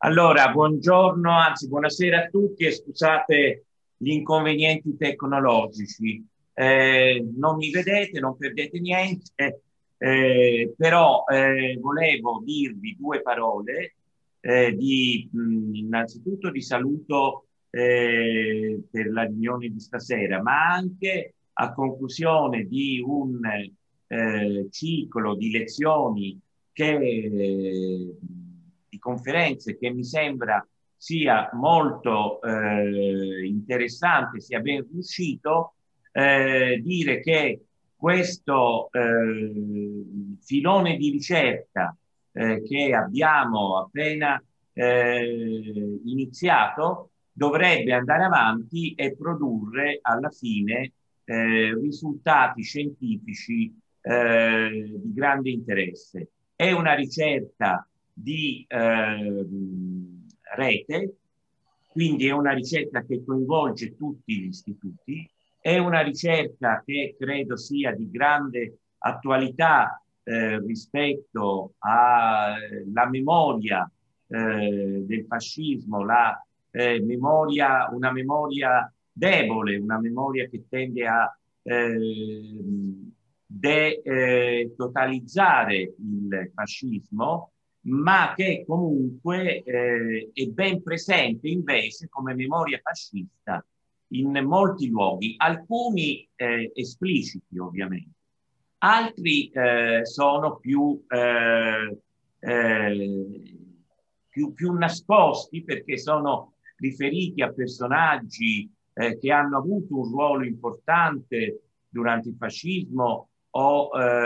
Allora, buongiorno, anzi buonasera a tutti e scusate gli inconvenienti tecnologici. Non mi vedete, non perdete niente, però volevo dirvi due parole innanzitutto di saluto per la riunione di stasera, ma anche a conclusione di un ciclo di lezioni di conferenze che mi sembra sia molto interessante, sia ben riuscito, dire che questo filone di ricerca che abbiamo appena iniziato dovrebbe andare avanti e produrre alla fine risultati scientifici di grande interesse. È una ricerca di rete, quindi è una ricerca che coinvolge tutti gli istituti, è una ricerca che credo sia di grande attualità rispetto alla memoria del fascismo, una memoria debole, una memoria che tende a totalizzare il fascismo, ma che comunque è ben presente invece come memoria fascista in molti luoghi, alcuni espliciti ovviamente, altri sono più nascosti perché sono riferiti a personaggi che hanno avuto un ruolo importante durante il fascismo o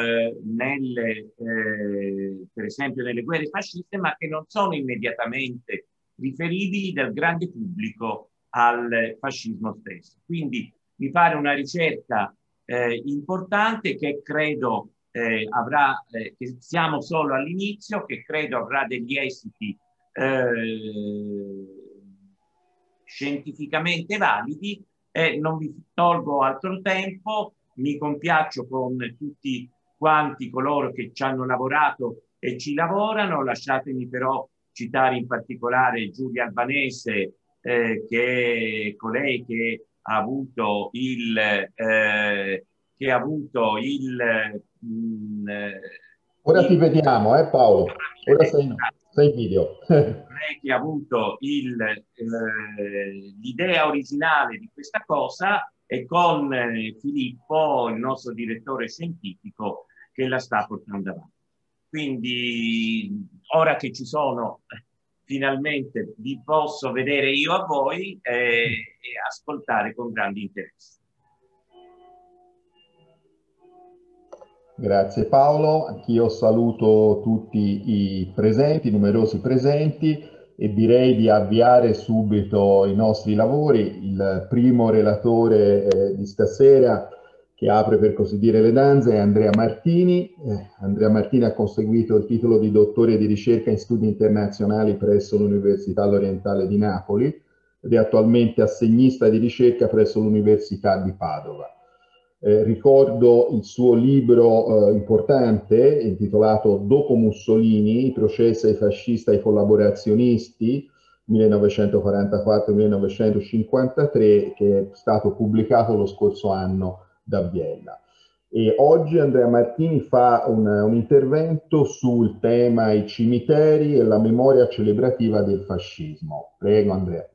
per esempio nelle guerre fasciste, ma che non sono immediatamente riferibili dal grande pubblico al fascismo stesso. Quindi mi pare una ricerca importante che credo che siamo solo all'inizio, che credo avrà degli esiti scientificamente validi e non vi tolgo altro tempo, mi compiaccio con tutti quanti coloro che ci hanno lavorato e ci lavorano, lasciatemi però citare in particolare Giulia Albanese, che è colei che ha avuto Ora ti vediamo, Paolo. ora mi Ora vedete, sei in video. lei che ha avuto l'idea originale di questa cosa e con Filippo, il nostro direttore scientifico, che la sta portando avanti. Quindi ora che ci sono, finalmente vi posso vedere io a voi e ascoltare con grande interesse. Grazie Paolo, anch'io saluto tutti i presenti, i numerosi presenti e direi di avviare subito i nostri lavori. Il primo relatore di stasera che apre per così dire le danze è Andrea Martini. Andrea Martini ha conseguito il titolo di dottore di ricerca in studi internazionali presso l'Università L'Orientale di Napoli ed è attualmente assegnista di ricerca presso l'Università di Padova. Ricordo il suo libro importante intitolato Dopo Mussolini, i processi ai fascisti e ai collaborazionisti 1944-1953, che è stato pubblicato lo scorso anno da Vienna. E oggi Andrea Martini fa un intervento sul tema i cimiteri e la memoria celebrativa del fascismo. Prego Andrea.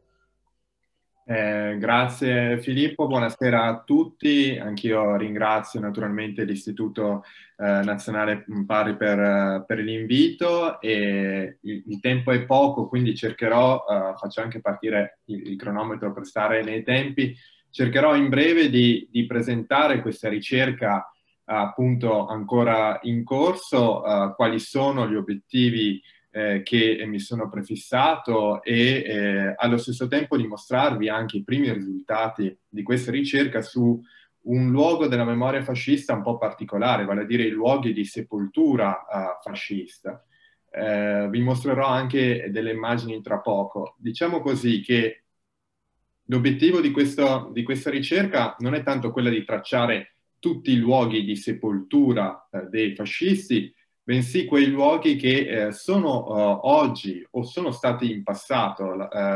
Grazie Filippo, buonasera a tutti. Anch'io ringrazio naturalmente l'Istituto Nazionale Pari per l'invito e il tempo è poco, quindi cercherò, faccio anche partire il cronometro per stare nei tempi, cercherò in breve di presentare questa ricerca appunto ancora in corso, quali sono gli obiettivi che mi sono prefissato e allo stesso tempo dimostrarvi anche i primi risultati di questa ricerca su un luogo della memoria fascista un po' particolare, vale a dire i luoghi di sepoltura fascista. Vi mostrerò anche delle immagini tra poco. Diciamo così che l'obiettivo di questa ricerca non è tanto quella di tracciare tutti i luoghi di sepoltura dei fascisti, bensì quei luoghi che sono oggi o sono stati in passato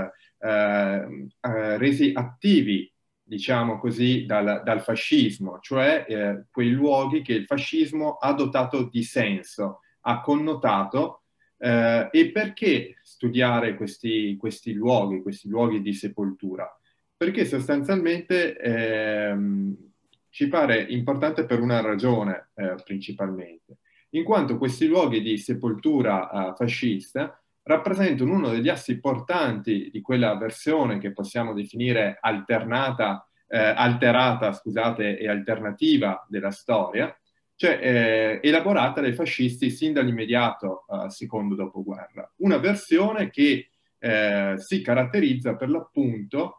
resi attivi, diciamo così, dal fascismo, cioè quei luoghi che il fascismo ha dotato di senso, ha connotato. E perché studiare questi luoghi di sepoltura? Perché sostanzialmente ci pare importante per una ragione principalmente, in quanto questi luoghi di sepoltura fascista rappresentano uno degli assi portanti di quella versione che possiamo definire alterata, scusate, e alternativa della storia, cioè elaborata dai fascisti sin dall'immediato secondo dopoguerra. Una versione che si caratterizza per l'appunto,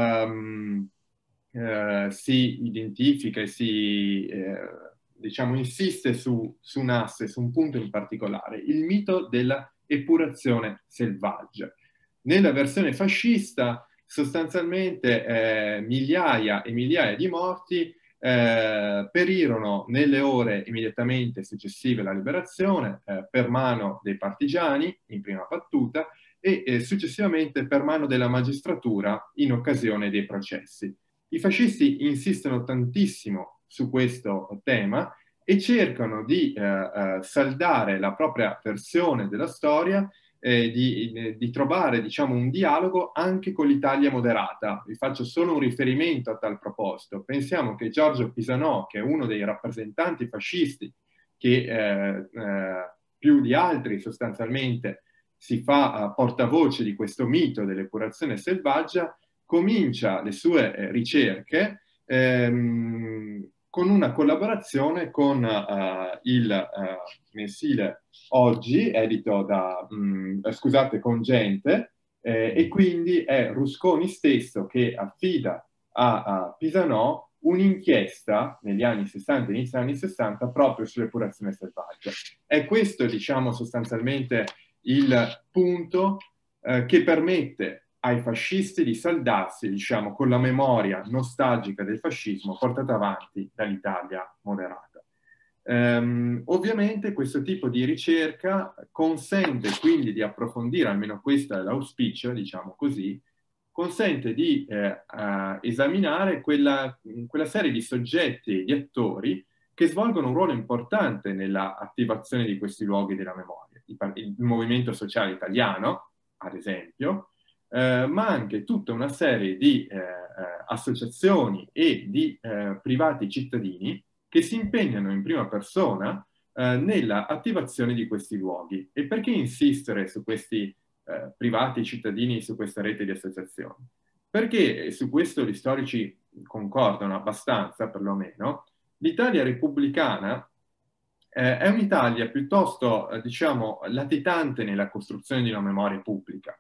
si identifica e diciamo, insiste su un asse, su un punto in particolare, il mito della epurazione selvaggia. Nella versione fascista sostanzialmente migliaia e migliaia di morti perirono nelle ore immediatamente successive alla liberazione per mano dei partigiani in prima battuta e successivamente per mano della magistratura in occasione dei processi. I fascisti insistono tantissimo su questo tema e cercano di saldare la propria versione della storia, di trovare, diciamo, un dialogo anche con l'Italia moderata. Vi faccio solo un riferimento a tal proposito. Pensiamo che Giorgio Pisanò, che è uno dei rappresentanti fascisti che più di altri sostanzialmente si fa portavoce di questo mito dell'epurazione selvaggia, comincia le sue ricerche con una collaborazione con il mensile Oggi, edito da, scusate, con Gente, e quindi è Rusconi stesso che affida a Pisanò un'inchiesta negli anni 60, inizio anni 60, proprio sull'epurazione selvaggia. È questo, diciamo, sostanzialmente il punto che permette ai fascisti di saldarsi, diciamo, con la memoria nostalgica del fascismo portata avanti dall'Italia moderata. Ovviamente questo tipo di ricerca consente quindi di approfondire, almeno questo è l'auspicio, diciamo così, consente di esaminare quella serie di soggetti e di attori che svolgono un ruolo importante nella attivazione di questi luoghi della memoria. Il movimento sociale italiano, ad esempio, ma anche tutta una serie di associazioni e di privati cittadini che si impegnano in prima persona nella attivazione di questi luoghi. E perché insistere su questi privati cittadini, su questa rete di associazioni? Perché su questo gli storici concordano abbastanza, perlomeno, l'Italia repubblicana è un'Italia piuttosto, diciamo, latitante nella costruzione di una memoria pubblica.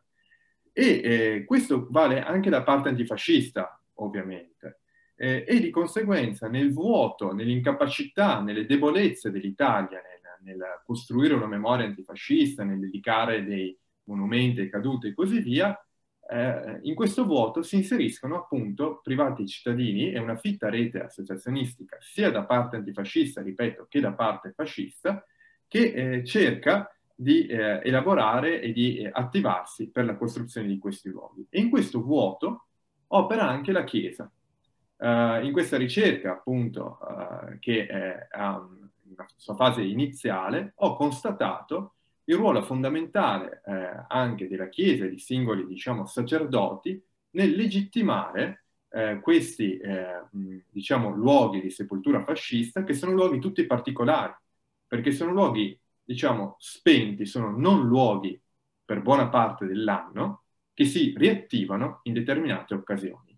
E questo vale anche da parte antifascista, ovviamente. E di conseguenza nel vuoto, nell'incapacità, nelle debolezze dell'Italia nel costruire una memoria antifascista, nel dedicare dei monumenti ai caduti e così via, in questo vuoto si inseriscono appunto privati cittadini e una fitta rete associazionistica sia da parte antifascista, ripeto, che da parte fascista, che cerca di elaborare e di attivarsi per la costruzione di questi luoghi. E in questo vuoto opera anche la Chiesa. In questa ricerca, appunto, che è una sua fase iniziale, ho constatato il ruolo fondamentale anche della Chiesa e di singoli, diciamo, sacerdoti nel legittimare questi, diciamo, luoghi di sepoltura fascista, che sono luoghi tutti particolari, perché sono luoghi, diciamo, spenti, sono non luoghi per buona parte dell'anno, che si riattivano in determinate occasioni.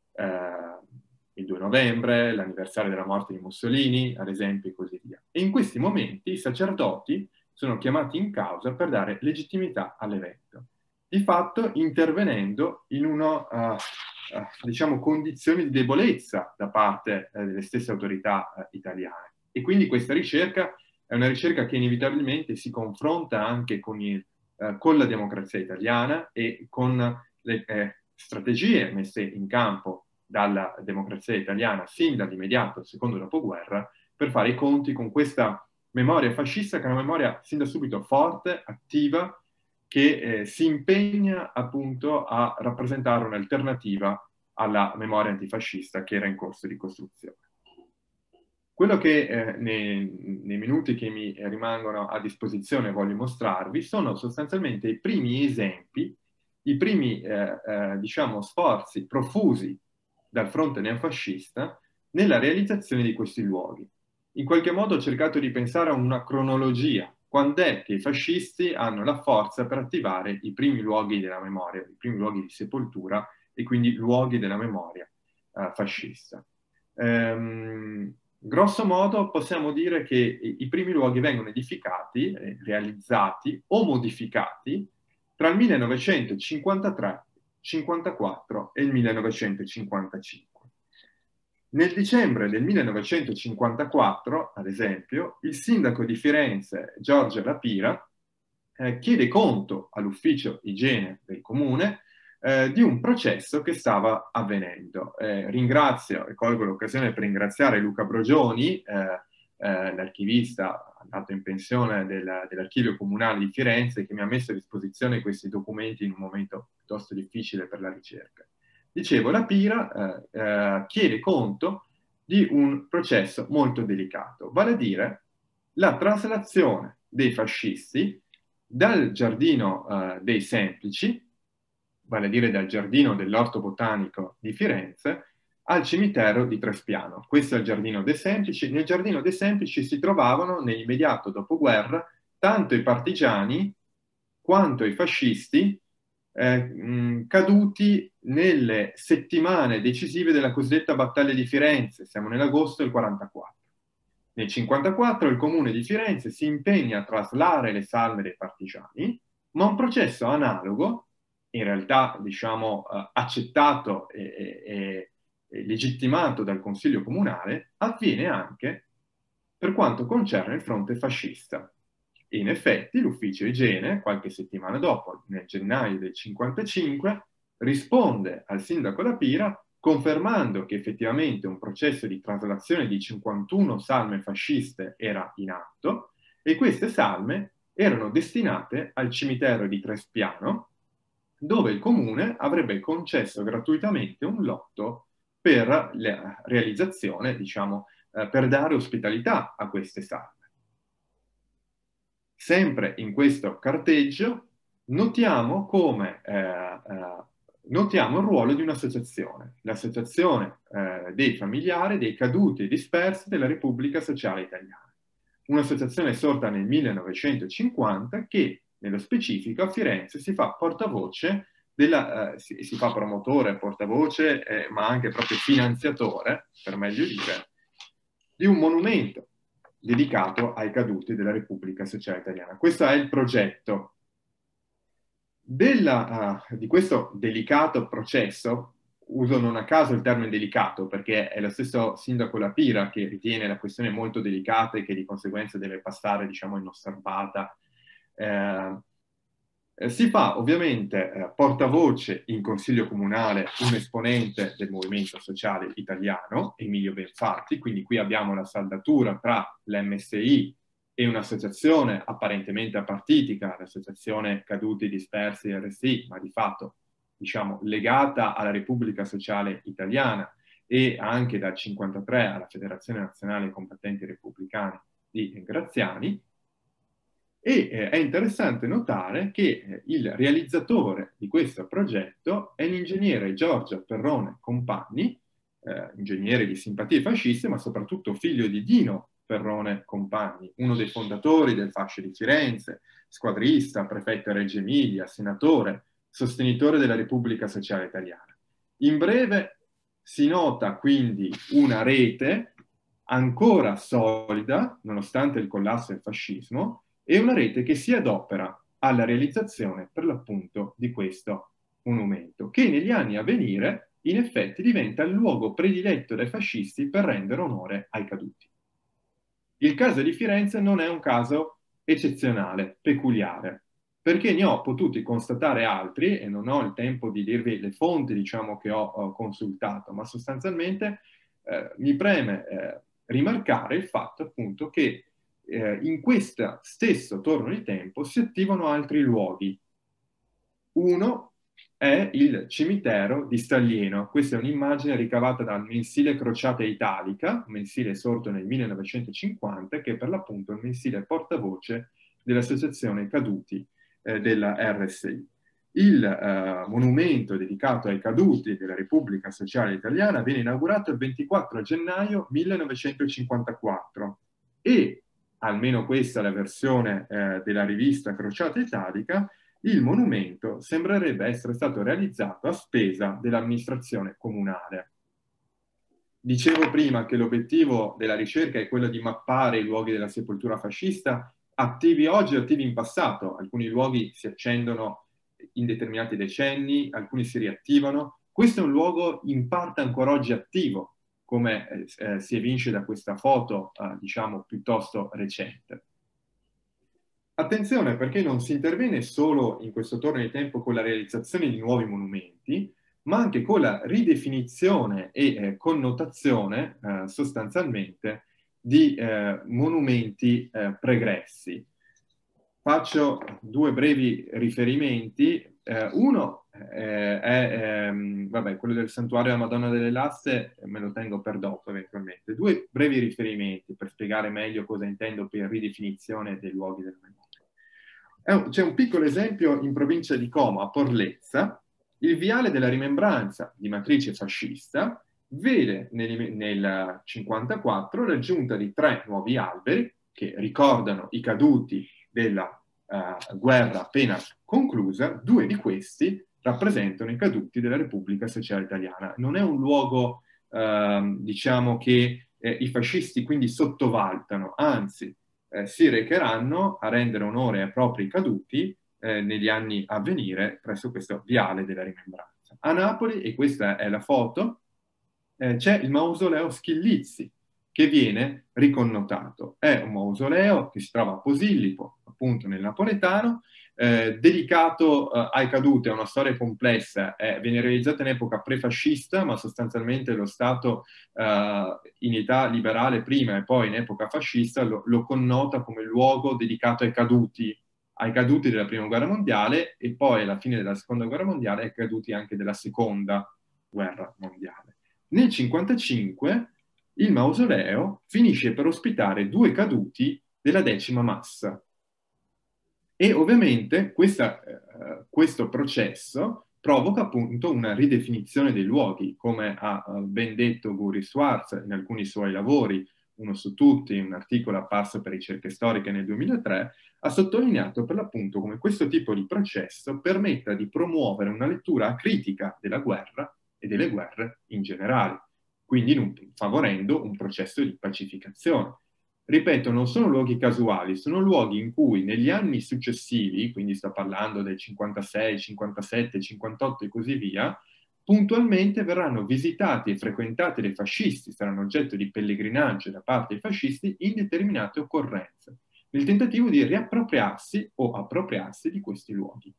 Il 2 novembre, l'anniversario della morte di Mussolini, ad esempio, e così via. E in questi momenti i sacerdoti sono chiamati in causa per dare legittimità all'evento, di fatto intervenendo in una, diciamo, condizioni di debolezza da parte delle stesse autorità italiane. E quindi questa ricerca è una ricerca che inevitabilmente si confronta anche con la democrazia italiana e con le strategie messe in campo dalla democrazia italiana sin dall'immediato secondo dopoguerra per fare i conti con questa memoria fascista, che è una memoria sin da subito forte, attiva, che si impegna appunto a rappresentare un'alternativa alla memoria antifascista che era in corso di costruzione. Quello che nei minuti che mi rimangono a disposizione voglio mostrarvi sono sostanzialmente i primi esempi, i primi diciamo, sforzi profusi dal fronte neofascista nella realizzazione di questi luoghi. In qualche modo ho cercato di pensare a una cronologia. Quando è che i fascisti hanno la forza per attivare i primi luoghi della memoria, i primi luoghi di sepoltura e quindi luoghi della memoria fascista. Grosso modo possiamo dire che i primi luoghi vengono edificati, realizzati o modificati tra il 1953, 54 e il 1955. Nel dicembre del 1954, ad esempio, il sindaco di Firenze, Giorgio La Pira, chiede conto all'ufficio igiene del comune di un processo che stava avvenendo. Ringrazio e colgo l'occasione per ringraziare Luca Brogioni, l'archivista andato in pensione dell'Archivio Comunale di Firenze, che mi ha messo a disposizione questi documenti in un momento piuttosto difficile per la ricerca. Dicevo, La Pira chiede conto di un processo molto delicato, vale a dire la traslazione dei fascisti dal Giardino dei Semplici, vale a dire dal Giardino dell'Orto Botanico di Firenze, al cimitero di Trespiano. Questo è il Giardino dei Semplici. Nel Giardino dei Semplici si trovavano, nell'immediato dopoguerra, tanto i partigiani quanto i fascisti caduti nelle settimane decisive della cosiddetta battaglia di Firenze. Siamo nell'agosto del 44. Nel 54 il comune di Firenze si impegna a traslare le salme dei partigiani, ma un processo analogo, in realtà diciamo accettato e legittimato dal Consiglio Comunale, avviene anche per quanto concerne il fronte fascista. E in effetti l'ufficio igiene, qualche settimana dopo, nel gennaio del 55, risponde al sindaco La Pira confermando che effettivamente un processo di traslazione di 51 salme fasciste era in atto e queste salme erano destinate al cimitero di Trespiano, dove il comune avrebbe concesso gratuitamente un lotto per la realizzazione, diciamo, per dare ospitalità a queste salme. Sempre in questo carteggio notiamo come notiamo il ruolo di un'associazione, l'associazione dei familiari dei caduti e dispersi della Repubblica Sociale Italiana. Un'associazione sorta nel 1950 che, nello specifico, a Firenze si fa portavoce si fa promotore, portavoce, ma anche proprio finanziatore, per meglio dire, di un monumento dedicato ai caduti della Repubblica Sociale Italiana. Questo è il progetto. Di questo delicato processo, uso non a caso il termine delicato, perché è lo stesso sindaco La Pira che ritiene la questione molto delicata e che di conseguenza deve passare, diciamo, inosservata. Si fa ovviamente portavoce in Consiglio Comunale un esponente del Movimento Sociale Italiano, Emilio Benfatti, quindi qui abbiamo la saldatura tra l'MSI e un'associazione apparentemente apartitica, l'Associazione Caduti Dispersi RSI, ma di fatto, diciamo, legata alla Repubblica Sociale Italiana e anche dal 1953 alla Federazione Nazionale Combattenti Repubblicani di Graziani. E è interessante notare che il realizzatore di questo progetto è l'ingegnere Giorgio Perrone Compagni, ingegnere di simpatie fasciste, ma soprattutto figlio di Dino Perrone Compagni, uno dei fondatori del Fascio di Firenze, squadrista, prefetto a Reggio Emilia, senatore, sostenitore della Repubblica Sociale Italiana. In breve si nota quindi una rete ancora solida, nonostante il collasso del fascismo, e una rete che si adopera alla realizzazione, per l'appunto, di questo monumento, che negli anni a venire, in effetti, diventa il luogo prediletto dai fascisti per rendere onore ai caduti. Il caso di Firenze non è un caso eccezionale, peculiare, perché ne ho potuti constatare altri, e non ho il tempo di dirvi le fonti, diciamo, che ho consultato, ma sostanzialmente mi preme rimarcare il fatto, appunto, che in questo stesso torno di tempo si attivano altri luoghi. Uno è il cimitero di Staglieno. Questa è un'immagine ricavata dal mensile Crociata Italica, un mensile sorto nel 1950, che è per l'appunto il mensile portavoce dell'Associazione Caduti della RSI. Il monumento dedicato ai caduti della Repubblica Sociale Italiana viene inaugurato il 24 gennaio 1954 e, almeno questa è la versione della rivista Crociata Italica, il monumento sembrerebbe essere stato realizzato a spesa dell'amministrazione comunale. Dicevo prima che l'obiettivo della ricerca è quello di mappare i luoghi della sepoltura fascista, attivi oggi e attivi in passato. Alcuni luoghi si accendono in determinati decenni, alcuni si riattivano. Questo è un luogo in parte ancora oggi attivo, come si evince da questa foto, diciamo, piuttosto recente. Attenzione, perché non si interviene solo in questo torno di tempo con la realizzazione di nuovi monumenti, ma anche con la ridefinizione e connotazione sostanzialmente di monumenti pregressi. Faccio due brevi riferimenti. Uno è vabbè, quello del santuario della Madonna delle Lasse, me lo tengo per dopo eventualmente. Due brevi riferimenti per spiegare meglio cosa intendo per ridefinizione dei luoghi della memoria. C'è un piccolo esempio in provincia di Como, a Porlezza. Il viale della rimembranza di matrice fascista vede nel 1954 l'aggiunta di 3 nuovi alberi che ricordano i caduti della guerra appena conclusa. 2 di questi rappresentano i caduti della Repubblica Sociale Italiana. Non è un luogo, diciamo, che i fascisti quindi sottovalutano, anzi si recheranno a rendere onore ai propri caduti negli anni a venire presso questo viale della rimembranza. A Napoli, e questa è la foto, c'è il mausoleo Schillizzi, che viene riconnotato. È un mausoleo che si trova a Posillipo, appunto nel napoletano, dedicato ai caduti. È una storia complessa, viene realizzata in epoca prefascista, ma sostanzialmente lo Stato in età liberale prima e poi in epoca fascista lo connota come luogo dedicato ai caduti della Prima Guerra Mondiale e poi alla fine della Seconda Guerra Mondiale ai caduti anche della Seconda Guerra Mondiale. Nel 1955 il mausoleo finisce per ospitare 2 caduti della 10ª massa. E ovviamente questo processo provoca appunto una ridefinizione dei luoghi, come ha ben detto Guri Schwartz in alcuni suoi lavori, uno su tutti, un articolo apparso per Ricerche Storiche nel 2003, ha sottolineato per l'appunto come questo tipo di processo permetta di promuovere una lettura critica della guerra e delle guerre in generale, quindi favorendo un processo di pacificazione. Ripeto, non sono luoghi casuali, sono luoghi in cui negli anni successivi, quindi sto parlando del 56, 57, 58 e così via, puntualmente verranno visitati e frequentati dai fascisti, saranno oggetto di pellegrinaggio da parte dei fascisti in determinate occorrenze, nel tentativo di riappropriarsi o appropriarsi di questi luoghi.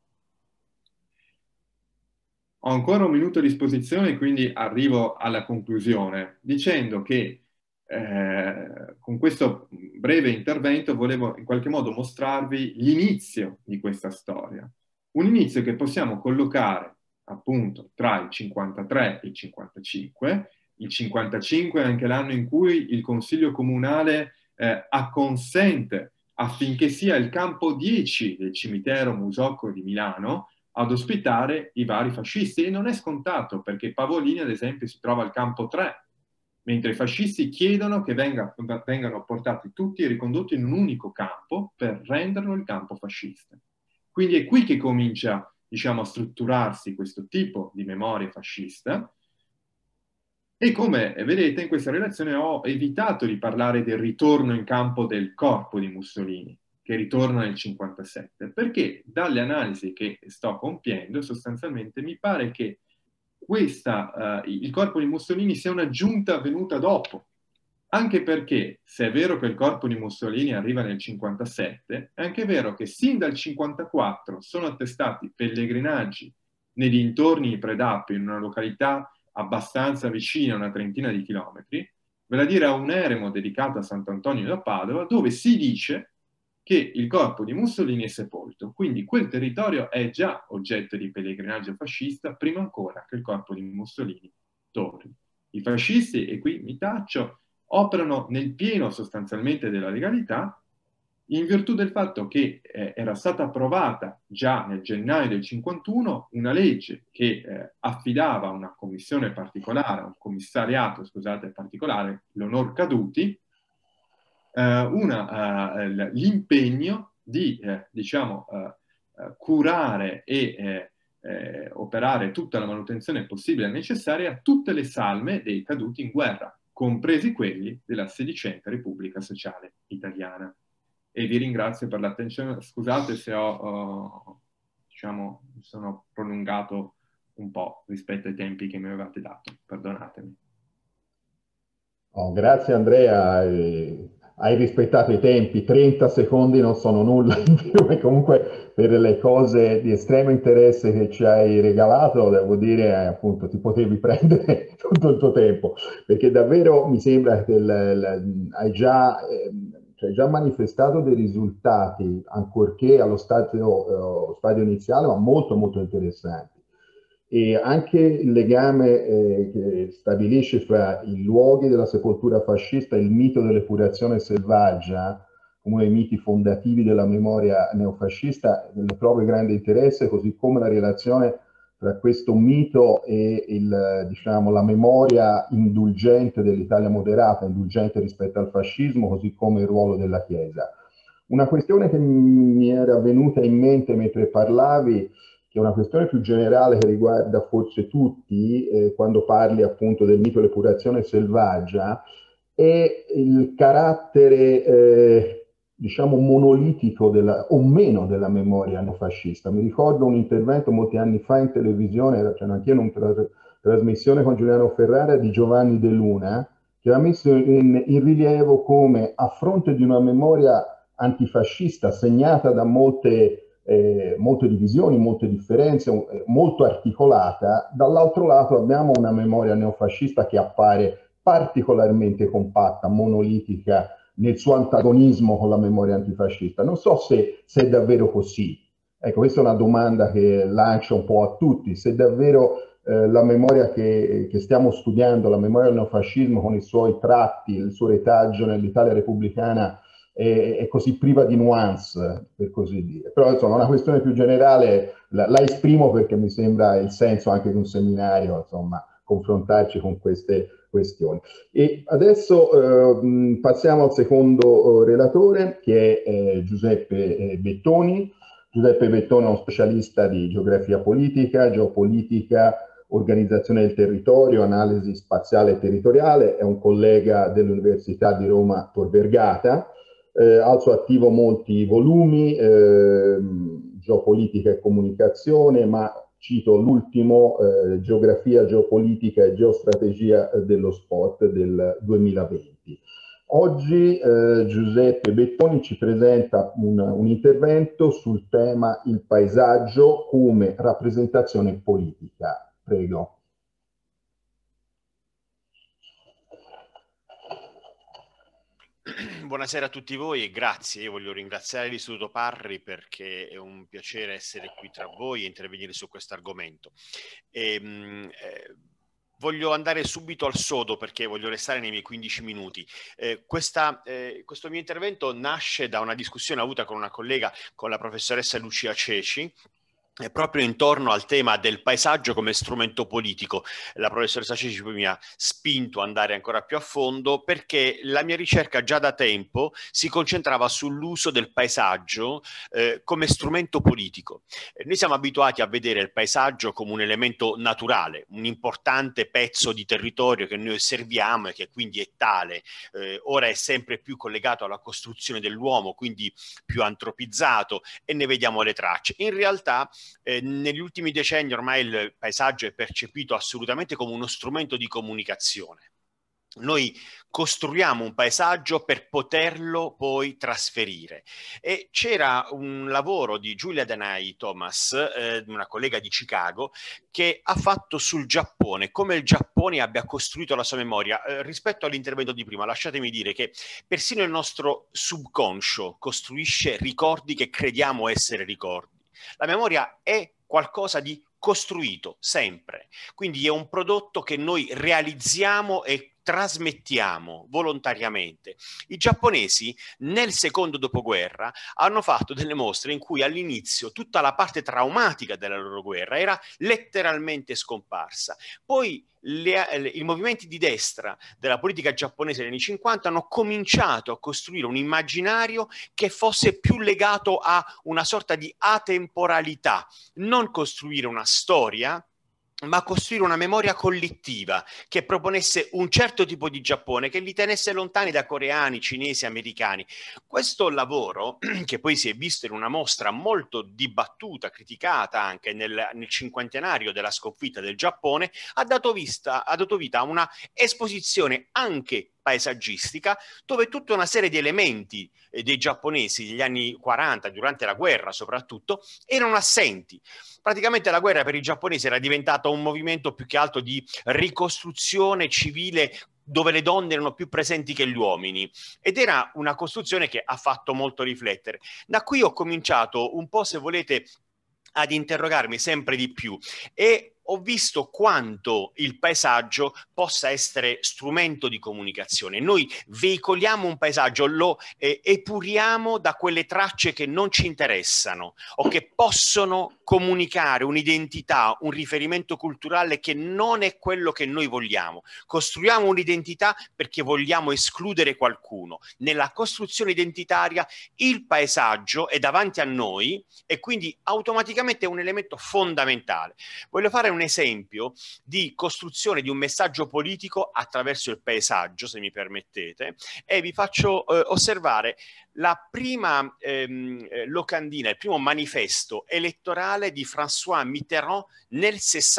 Ho ancora un minuto a disposizione, quindi arrivo alla conclusione, dicendo che con questo breve intervento volevo in qualche modo mostrarvi l'inizio di questa storia. Un inizio che possiamo collocare appunto tra il 53 e il 55. Il 55 è anche l'anno in cui il Consiglio Comunale acconsente affinché sia il campo 10 del cimitero Musocco di Milano ad ospitare i vari fascisti, e non è scontato perché Pavolini ad esempio si trova al campo 3, mentre i fascisti chiedono che vengano portati tutti e ricondotti in un unico campo per renderlo il campo fascista. Quindi è qui che comincia, diciamo, a strutturarsi questo tipo di memoria fascista. E come vedete in questa relazione ho evitato di parlare del ritorno in campo del corpo di Mussolini, che ritorna nel 1957, perché dalle analisi che sto compiendo sostanzialmente mi pare che il corpo di Mussolini sia un'aggiunta avvenuta dopo, anche perché se è vero che il corpo di Mussolini arriva nel 1957, è anche vero che sin dal 1954 sono attestati pellegrinaggi nei dintorni di Predappio, in una località abbastanza vicina, una trentina di chilometri, vale a dire a un eremo dedicato a Sant'Antonio da Padova, dove si dice che il corpo di Mussolini è sepolto. Quindi quel territorio è già oggetto di pellegrinaggio fascista prima ancora che il corpo di Mussolini torni. I fascisti, e qui mi taccio, operano nel pieno sostanzialmente della legalità, in virtù del fatto che era stata approvata già nel gennaio del 51 una legge che affidava a una commissione particolare, a un commissariato, scusate, particolare, l'onor Caduti, l'impegno di diciamo, curare e operare tutta la manutenzione possibile e necessaria a tutte le salme dei caduti in guerra, compresi quelli della sedicente Repubblica Sociale Italiana. E vi ringrazio per l'attenzione. Scusate se diciamo, mi sono prolungato un po' rispetto ai tempi che mi avevate dato, perdonatemi. Oh, grazie Andrea, hai rispettato i tempi, 30 secondi non sono nulla in più e comunque per le cose di estremo interesse che ci hai regalato, devo dire, appunto, ti potevi prendere tutto il tuo tempo, perché davvero mi sembra che hai già manifestato dei risultati, ancorché allo stadio iniziale, ma molto molto interessanti. E anche il legame che stabilisce fra i luoghi della sepoltura fascista e il mito dell'epurazione selvaggia, uno dei miti fondativi della memoria neofascista, ne trovo grande interesse, così come la relazione tra questo mito e diciamo, la memoria indulgente dell'Italia moderata, indulgente rispetto al fascismo, così come il ruolo della Chiesa. Una questione che mi era venuta in mente mentre parlavi, che è una questione più generale che riguarda forse tutti, quando parli appunto del mito dell'epurazione selvaggia, è il carattere, diciamo, monolitico o meno della memoria neofascista. Mi ricordo un intervento molti anni fa in televisione, c'era anche in una trasmissione con Giuliano Ferrara di Giovanni De Luna, che aveva messo in rilievo come, a fronte di una memoria antifascista segnata da molte divisioni, molte differenze, molto articolata, dall'altro lato abbiamo una memoria neofascista che appare particolarmente compatta, monolitica nel suo antagonismo con la memoria antifascista. Non so se è davvero così. Ecco, questa è una domanda che lancio un po' a tutti, se davvero la memoria che stiamo studiando, la memoria del neofascismo con i suoi tratti, il suo retaggio nell'Italia repubblicana è così priva di nuance, per così dire. Però insomma, una questione più generale la esprimo perché mi sembra il senso anche di un seminario, insomma, confrontarci con queste questioni. E adesso passiamo al secondo relatore, che è Giuseppe Bettoni. Giuseppe Bettoni è uno specialista di geografia politica, geopolitica, organizzazione del territorio, analisi spaziale e territoriale, è un collega dell'Università di Roma Tor Vergata, ha al suo attivo molti volumi, geopolitica e comunicazione, ma cito l'ultimo, Geografia, geopolitica e geostrategia dello sport del 2020. Oggi Giuseppe Bettoni ci presenta un intervento sul tema il paesaggio come rappresentazione politica. Prego. Buonasera a tutti voi e grazie. Io voglio ringraziare l'Istituto Parri perché è un piacere essere qui tra voi e intervenire su questo argomento. Voglio andare subito al sodo perché voglio restare nei miei 15 minuti. Questo mio intervento nasce da una discussione avuta con una collega, con la professoressa Lucia Ceci, proprio intorno al tema del paesaggio come strumento politico. La professoressa Ceci poi mi ha spinto ad andare ancora più a fondo perché la mia ricerca già da tempo si concentrava sull'uso del paesaggio come strumento politico. Noi siamo abituati a vedere il paesaggio come un elemento naturale, un importante pezzo di territorio che noi osserviamo e che quindi è tale. Ora è sempre più collegato alla costruzione dell'uomo, quindi più antropizzato, e ne vediamo le tracce. In realtà negli ultimi decenni ormai il paesaggio è percepito assolutamente come uno strumento di comunicazione. Noi costruiamo un paesaggio per poterlo poi trasferire. E c'era un lavoro di Julia Danai Thomas, una collega di Chicago, che ha fatto sul Giappone, come il Giappone abbia costruito la sua memoria. Rispetto all'intervento di prima, lasciatemi dire che persino il nostro subconscio costruisce ricordi che crediamo essere ricordi. La memoria è qualcosa di costruito sempre, quindi è un prodotto che noi realizziamo e trasmettiamo volontariamente. I giapponesi nel secondo dopoguerra hanno fatto delle mostre in cui all'inizio tutta la parte traumatica della loro guerra era letteralmente scomparsa. Poi i movimenti di destra della politica giapponese negli anni 50 hanno cominciato a costruire un immaginario che fosse più legato a una sorta di atemporalità, non costruire una storia, ma costruire una memoria collettiva che proponesse un certo tipo di Giappone, che li tenesse lontani da coreani, cinesi, americani. Questo lavoro, che poi si è visto in una mostra molto dibattuta, criticata anche nel cinquantenario della sconfitta del Giappone, ha dato vita a una esposizione anche paesaggistica, dove tutta una serie di elementi dei giapponesi degli anni 40, durante la guerra soprattutto, erano assenti. Praticamente la guerra per i giapponesi era diventata un movimento più che altro di ricostruzione civile, dove le donne erano più presenti che gli uomini, ed era una costruzione che ha fatto molto riflettere. Da qui ho cominciato un po', se volete, ad interrogarmi sempre di più e ho visto quanto il paesaggio possa essere strumento di comunicazione. Noi veicoliamo un paesaggio, lo epuriamo da quelle tracce che non ci interessano o che possono comunicare un'identità, un riferimento culturale che non è quello che noi vogliamo. Costruiamo un'identità perché vogliamo escludere qualcuno. Nella costruzione identitaria il paesaggio è davanti a noi e quindi automaticamente è un elemento fondamentale. Voglio fare un esempio di costruzione di un messaggio politico attraverso il paesaggio, se mi permettete, e vi faccio osservare la prima locandina, il primo manifesto elettorale di François Mitterrand nel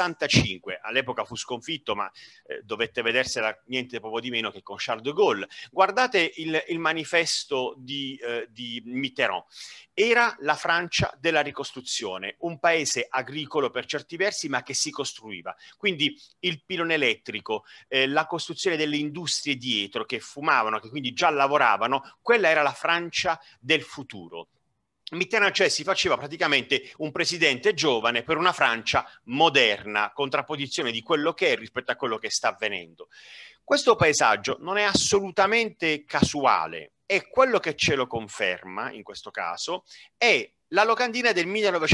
65. All'epoca fu sconfitto, ma dovette vedersela niente poco di meno che con Charles de Gaulle. Guardate il manifesto di Mitterrand. Era la Francia della ricostruzione, un paese agricolo per certi versi, ma che si costruiva. Quindi il pilone elettrico, la costruzione delle industrie dietro che fumavano, che quindi già lavoravano, quella era la Francia del futuro. Mitterrand, cioè, si faceva praticamente un presidente giovane per una Francia moderna, contrapposizione di quello che è rispetto a quello che sta avvenendo. Questo paesaggio non è assolutamente casuale, e quello che ce lo conferma in questo caso è la locandina del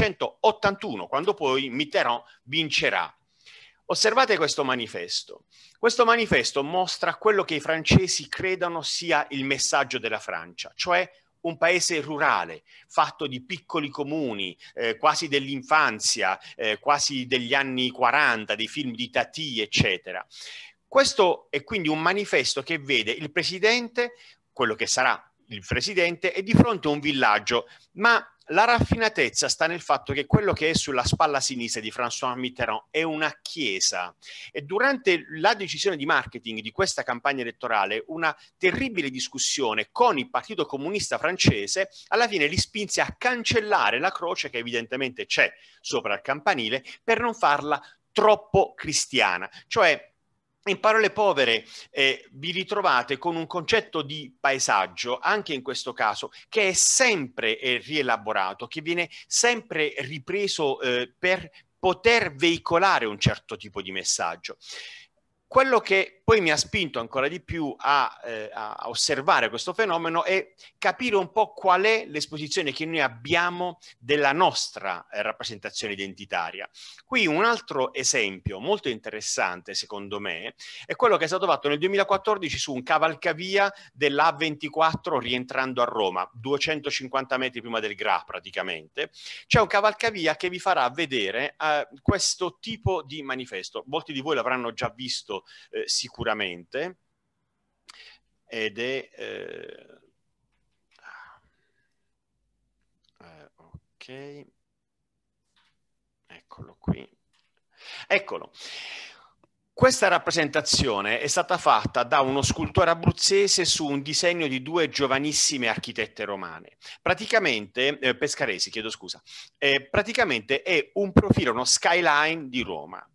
1981, quando poi Mitterrand vincerà. Osservate questo manifesto. Questo manifesto mostra quello che i francesi credono sia il messaggio della Francia, cioè un paese rurale, fatto di piccoli comuni, quasi dell'infanzia, quasi degli anni 40, dei film di Tati, eccetera. Questo è quindi un manifesto che vede il presidente, quello che sarà il presidente, è di fronte a un villaggio, ma la raffinatezza sta nel fatto che quello che è sulla spalla sinistra di François Mitterrand è una chiesa, e durante la decisione di marketing di questa campagna elettorale una terribile discussione con il Partito Comunista francese alla fine li spinse a cancellare la croce che evidentemente c'è sopra il campanile per non farla troppo cristiana, cioè in parole povere vi ritrovate con un concetto di paesaggio, anche in questo caso, che è sempre rielaborato, che viene sempre ripreso per poter veicolare un certo tipo di messaggio. Quello che poi mi ha spinto ancora di più a osservare questo fenomeno è capire un po' qual è l'esposizione che noi abbiamo della nostra rappresentazione identitaria. Qui un altro esempio molto interessante, secondo me, è quello che è stato fatto nel 2014 su un cavalcavia dell'A24 rientrando a Roma, 250 metri prima del Gra praticamente. C'è un cavalcavia che vi farà vedere questo tipo di manifesto. Molti di voi l'avranno già visto sicuramente, ed è ok, eccolo qui, eccolo. Questa rappresentazione è stata fatta da uno scultore abruzzese su un disegno di due giovanissime architette romane. Praticamente, pescaresi, chiedo scusa. Praticamente è un profilo, uno skyline di Roma.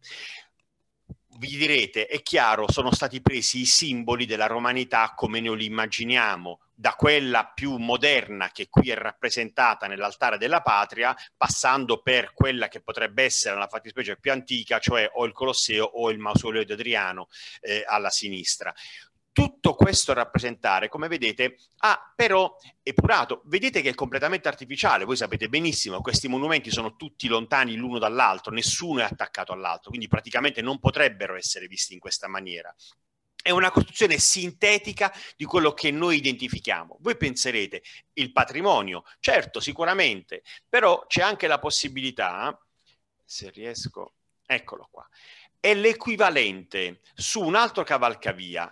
Vi direte, è chiaro, sono stati presi i simboli della romanità come noi li immaginiamo, da quella più moderna che qui è rappresentata nell'altare della patria, passando per quella che potrebbe essere la fattispecie più antica, cioè o il Colosseo o il Mausoleo di Adriano alla sinistra. Tutto questo rappresentare, come vedete, ha però epurato. Vedete che è completamente artificiale. Voi sapete benissimo, questi monumenti sono tutti lontani l'uno dall'altro, nessuno è attaccato all'altro, quindi praticamente non potrebbero essere visti in questa maniera. È una costruzione sintetica di quello che noi identifichiamo. Voi penserete, il patrimonio, certo, sicuramente, però c'è anche la possibilità, se riesco, eccolo qua, è l'equivalente su un altro cavalcavia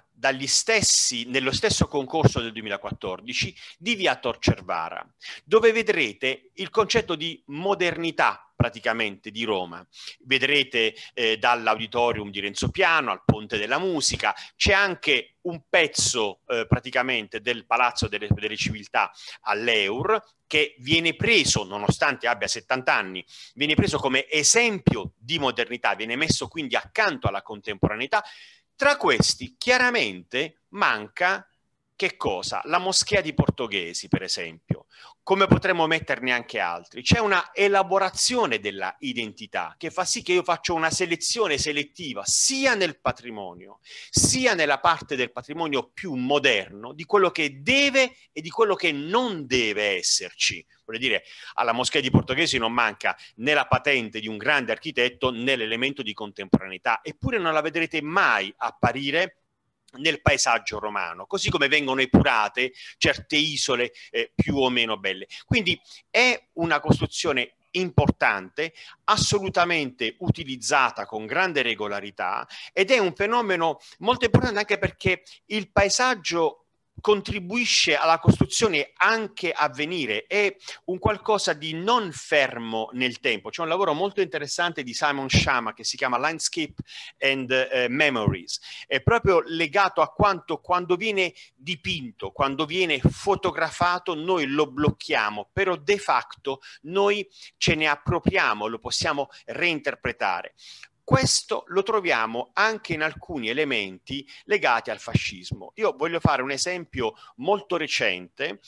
nello stesso concorso del 2014 di via Tor Cervara, dove vedrete il concetto di modernità praticamente di Roma. Vedrete dall'auditorium di Renzo Piano al Ponte della Musica, c'è anche un pezzo praticamente del Palazzo delle Civiltà all'Eur che viene preso, nonostante abbia 70 anni, viene preso come esempio di modernità, viene messo quindi accanto alla contemporaneità. Tra questi chiaramente manca che cosa? La moschea di Portoghesi, per esempio. Come potremmo metterne anche altri? C'è una elaborazione della identità che fa sì che io faccio una selezione selettiva sia nel patrimonio, sia nella parte del patrimonio più moderno, di quello che deve e di quello che non deve esserci. Vuol dire, alla moschea di Portoghesi non manca né la patente di un grande architetto né l'elemento di contemporaneità, eppure non la vedrete mai apparire nel paesaggio romano, così come vengono epurate certe isole più o meno belle. Quindi è una costruzione importante, assolutamente utilizzata con grande regolarità, ed è un fenomeno molto importante anche perché il paesaggio contribuisce alla costruzione anche a venire, è un qualcosa di non fermo nel tempo. C'è un lavoro molto interessante di Simon Schama che si chiama Landscape and Memories, è proprio legato a quanto quando viene dipinto, quando viene fotografato noi lo blocchiamo, però de facto noi ce ne appropriamo, lo possiamo reinterpretare. Questo lo troviamo anche in alcuni elementi legati al fascismo. Io voglio fare un esempio molto recente,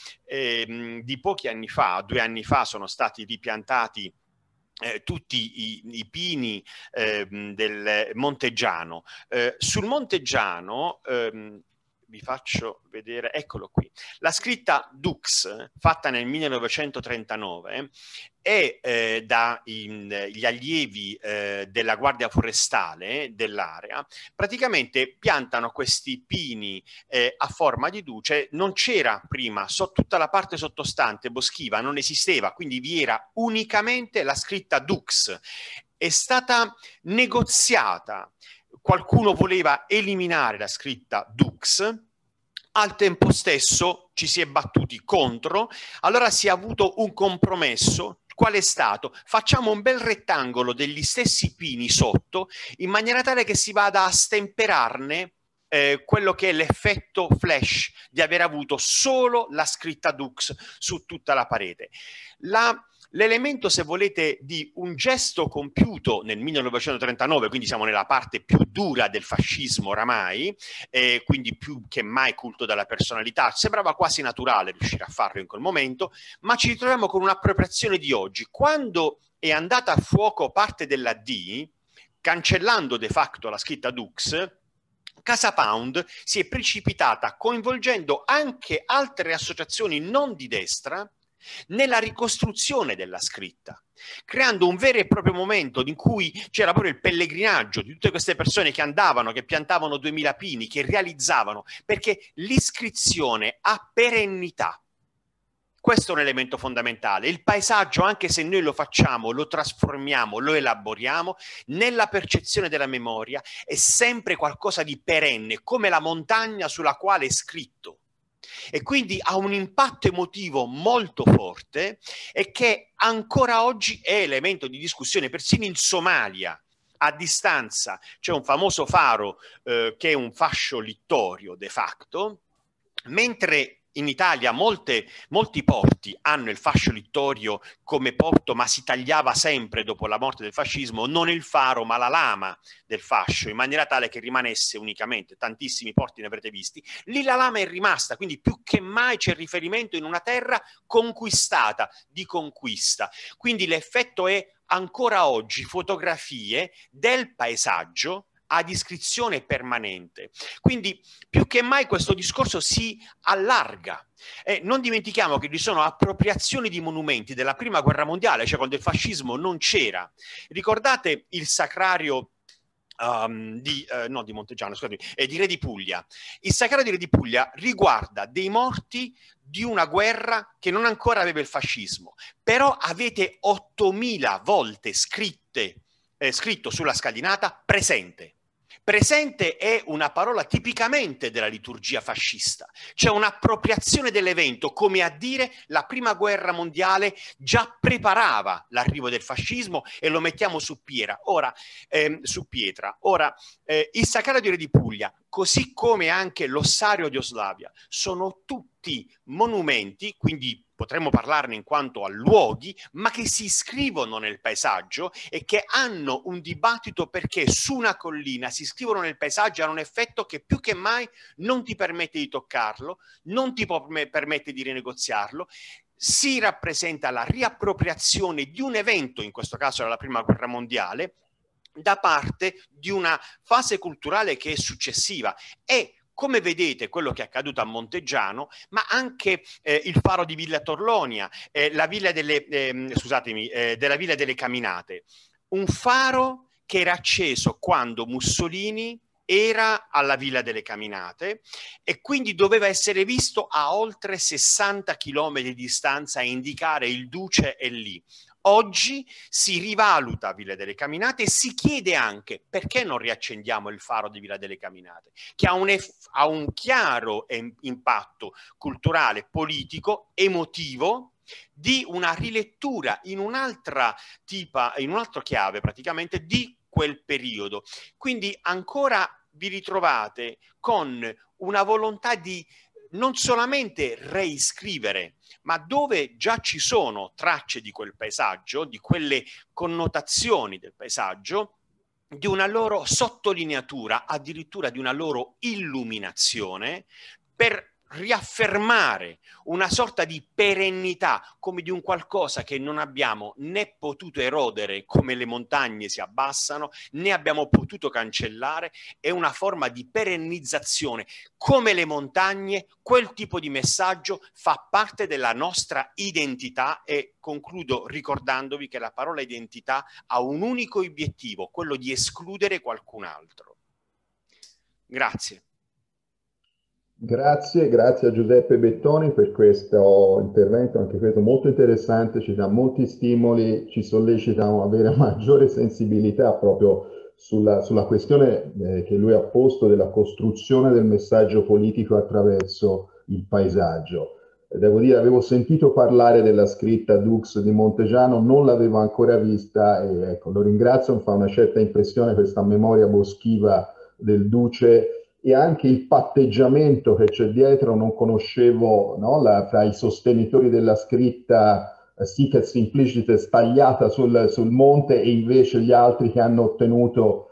di pochi anni fa, 2 anni fa sono stati ripiantati tutti i pini del Monteggiano. Sul Monteggiano vi faccio vedere, eccolo qui, la scritta Dux, fatta nel 1939, è dagli allievi della Guardia Forestale dell'area, praticamente piantano questi pini a forma di duce. Non c'era prima, tutta la parte sottostante boschiva non esisteva, quindi vi era unicamente la scritta Dux. È stata negoziata. Qualcuno voleva eliminare la scritta Dux, al tempo stesso ci si è battuti contro, allora si è avuto un compromesso. Qual è stato? Facciamo un bel rettangolo degli stessi pini sotto, in maniera tale che si vada a stemperarne quello che è l'effetto flash di aver avuto solo la scritta Dux su tutta la parete. L'elemento, se volete, di un gesto compiuto nel 1939, quindi siamo nella parte più dura del fascismo oramai, quindi più che mai culto dalla personalità, sembrava quasi naturale riuscire a farlo in quel momento, ma ci ritroviamo con un'appropriazione di oggi. Quando è andata a fuoco parte della D, cancellando de facto la scritta Dux, Casa Pound si è precipitata coinvolgendo anche altre associazioni non di destra nella ricostruzione della scritta, creando un vero e proprio momento in cui c'era proprio il pellegrinaggio di tutte queste persone che andavano, che piantavano 2000 pini, che realizzavano, perché l'iscrizione ha perennità. Questo è un elemento fondamentale. Il paesaggio, anche se noi lo facciamo, lo trasformiamo, lo elaboriamo, nella percezione della memoria è sempre qualcosa di perenne, come la montagna sulla quale è scritto. E quindi ha un impatto emotivo molto forte e che ancora oggi è elemento di discussione. Persino in Somalia A distanza c'è un famoso faro che è un fascio littorio de facto, mentre in Italia molti porti hanno il fascio littorio come porto, ma si tagliava sempre dopo la morte del fascismo, non il faro ma la lama del fascio, in maniera tale che rimanesse unicamente, tantissimi porti ne avrete visti, lì la lama è rimasta, quindi più che mai c'è riferimento in una terra conquistata, di conquista. Quindi l'effetto è ancora oggi fotografie del paesaggio a descrizione permanente. Quindi più che mai questo discorso si allarga. Non dimentichiamo che ci sono appropriazioni di monumenti della prima guerra mondiale, cioè quando il fascismo non c'era. Ricordate il sacrario no, di Montegiano, scusatemi, di Re di Puglia. Il sacrario di Re di Puglia riguarda dei morti di una guerra che non ancora aveva il fascismo, però avete 8000 volte scritto sulla scalinata presente. Presente è una parola tipicamente della liturgia fascista. C'è un'appropriazione dell'evento, come a dire la prima guerra mondiale già preparava l'arrivo del fascismo e lo mettiamo su Pietra. Ora, il Sacrario di Re di Puglia, così come anche l'Ossario di Oslavia, sono tutti monumenti, quindi potremmo parlarne in quanto a luoghi, ma che si iscrivono nel paesaggio e che hanno un dibattito perché su una collina si iscrivono nel paesaggio e hanno un effetto che più che mai non ti permette di toccarlo, non ti permette di rinegoziarlo. Si rappresenta la riappropriazione di un evento, in questo caso era la prima guerra mondiale, da parte di una fase culturale che è successiva. E come vedete quello che è accaduto a Montegiano, ma anche il faro di Villa Torlonia, la villa della Villa delle Caminate. Un faro che era acceso quando Mussolini era alla Villa delle Caminate e quindi doveva essere visto a oltre 60 km di distanza e indicare il Duce è lì. Oggi si rivaluta Villa delle Caminate e si chiede anche perché non riaccendiamo il faro di Villa delle Caminate, che ha un chiaro impatto culturale, politico, emotivo, di una rilettura in un'altra chiave praticamente di quel periodo. Quindi ancora vi ritrovate con una volontà di non solamente reiscrivere, ma dove già ci sono tracce di quel paesaggio, di quelle connotazioni del paesaggio, di una loro sottolineatura, addirittura di una loro illuminazione, per riaffermare una sorta di perennità, come di un qualcosa che non abbiamo né potuto erodere come le montagne si abbassano, né abbiamo potuto cancellare. È una forma di perennizzazione. Come le montagne, quel tipo di messaggio fa parte della nostra identità e concludo ricordandovi che la parola identità ha un unico obiettivo, quello di escludere qualcun altro. Grazie. Grazie a Giuseppe Bettoni per questo intervento, anche questo molto interessante, ci dà molti stimoli, ci sollecita a avere maggiore sensibilità proprio sulla questione che lui ha posto della costruzione del messaggio politico attraverso il paesaggio. Devo dire, avevo sentito parlare della scritta Dux di Montegiano, non l'avevo ancora vista e ecco, lo ringrazio, mi fa una certa impressione questa memoria boschiva del Duce e anche il patteggiamento che c'è dietro. Non conoscevo, no, fra i sostenitori della scritta Sic et Simplicitas tagliata sul monte e invece gli altri che hanno ottenuto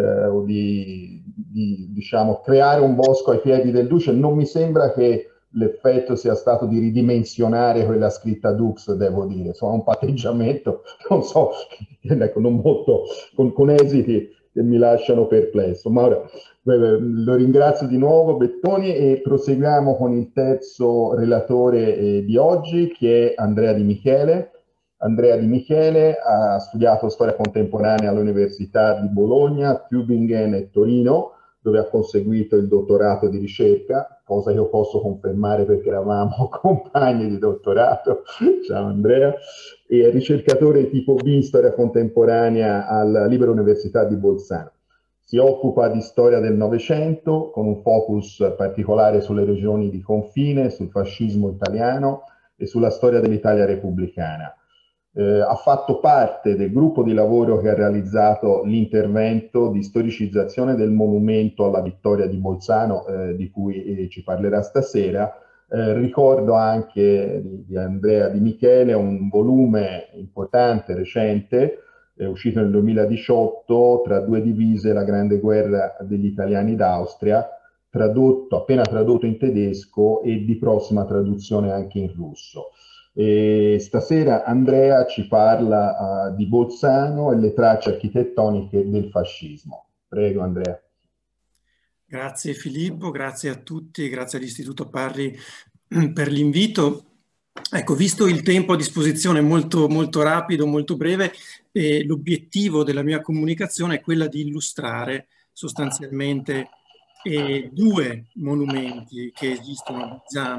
diciamo, creare un bosco ai piedi del Duce. Non mi sembra che l'effetto sia stato di ridimensionare quella scritta Dux, devo dire, insomma un patteggiamento, non so, ecco, non molto, con esiti che mi lasciano perplesso. Ma ora lo ringrazio di nuovo Bettoni e proseguiamo con il terzo relatore di oggi, che è Andrea Di Michele. Andrea Di Michele ha studiato storia contemporanea all'Università di Bologna, Tübingen e Torino, dove ha conseguito il dottorato di ricerca, cosa che io posso confermare perché eravamo compagni di dottorato. Ciao Andrea. E è ricercatore tipo B in storia contemporanea alla Libera Università di Bolzano. Si occupa di storia del Novecento con un focus particolare sulle regioni di confine, sul fascismo italiano e sulla storia dell'Italia repubblicana. Ha fatto parte del gruppo di lavoro che ha realizzato l'intervento di storicizzazione del monumento alla vittoria di Bolzano, di cui ci parlerà stasera. Ricordo anche di Andrea Di Michele un volume importante, recente, uscito nel 2018, Tra due divise, la grande guerra degli italiani d'Austria, appena tradotto in tedesco e di prossima traduzione anche in russo. E stasera Andrea ci parla di Bolzano e le tracce architettoniche del fascismo. Prego Andrea. Grazie Filippo, grazie a tutti, grazie all'Istituto Parri per l'invito. Ecco, visto il tempo a disposizione molto, molto rapido, molto breve, l'obiettivo della mia comunicazione è quella di illustrare sostanzialmente due monumenti che esistono a Bolzano,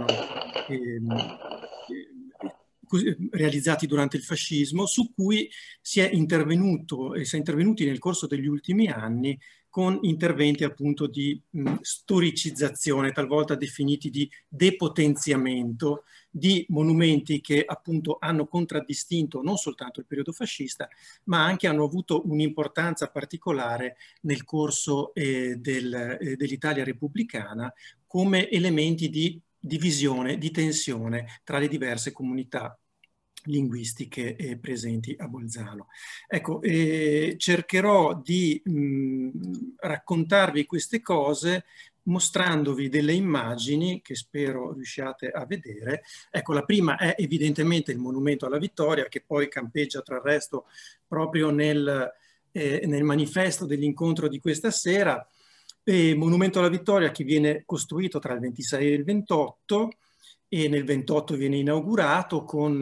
realizzati durante il fascismo, su cui si è intervenuti nel corso degli ultimi anni con interventi appunto di storicizzazione, talvolta definiti di depotenziamento, di monumenti che appunto hanno contraddistinto non soltanto il periodo fascista, ma anche hanno avuto un'importanza particolare nel corso dell'Italia repubblicana come elementi di divisione, di tensione tra le diverse comunità linguistiche presenti a Bolzano. Ecco, cercherò di raccontarvi queste cose mostrandovi delle immagini che spero riusciate a vedere. Ecco, la prima è evidentemente il Monumento alla Vittoria, che poi campeggia tra il resto proprio nel manifesto dell'incontro di questa sera. Monumento alla Vittoria che viene costruito tra il 26 e il 28, e nel 28 viene inaugurato con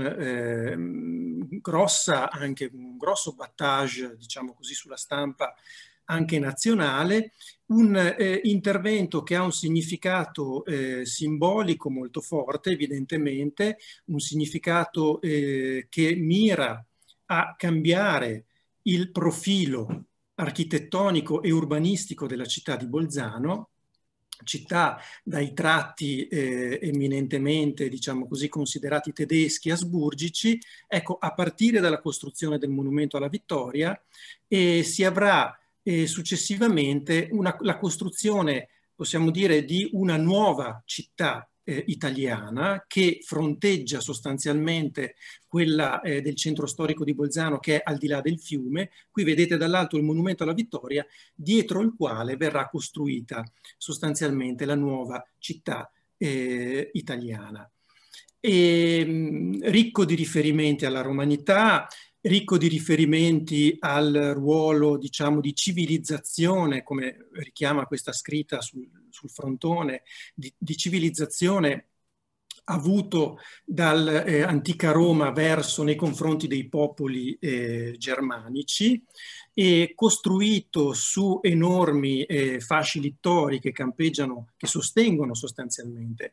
un grosso battage, diciamo così, sulla stampa anche nazionale, un intervento che ha un significato simbolico molto forte, evidentemente, un significato che mira a cambiare il profilo architettonico e urbanistico della città di Bolzano, città dai tratti eminentemente, diciamo così, considerati tedeschi asburgici. Ecco, a partire dalla costruzione del Monumento alla Vittoria si avrà successivamente la costruzione, possiamo dire, di una nuova città italiana che fronteggia sostanzialmente quella del centro storico di Bolzano, che è al di là del fiume. Qui vedete dall'alto il Monumento alla Vittoria, dietro il quale verrà costruita sostanzialmente la nuova città italiana. Ricco di riferimenti alla romanità, ricco di riferimenti al ruolo, diciamo, di civilizzazione, come richiama questa scritta sul frontone, di civilizzazione avuto dall'antica Roma nei confronti dei popoli germanici, e costruito su enormi fasci littori che campeggiano, che sostengono sostanzialmente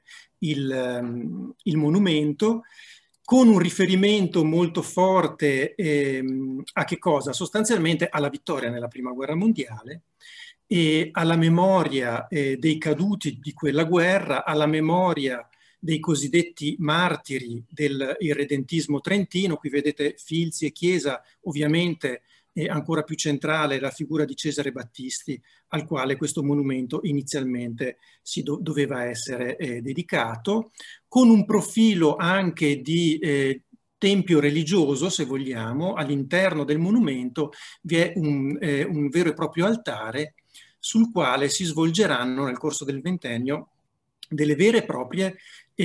il monumento, con un riferimento molto forte a che cosa? Sostanzialmente alla vittoria nella Prima Guerra Mondiale e alla memoria dei caduti di quella guerra, alla memoria dei cosiddetti martiri del irredentismo trentino. Qui vedete Filzi e Chiesa, ovviamente ancora più centrale la figura di Cesare Battisti, al quale questo monumento inizialmente doveva essere dedicato, con un profilo anche di tempio religioso, se vogliamo. All'interno del monumento vi è un vero e proprio altare sul quale si svolgeranno nel corso del ventennio delle vere e proprie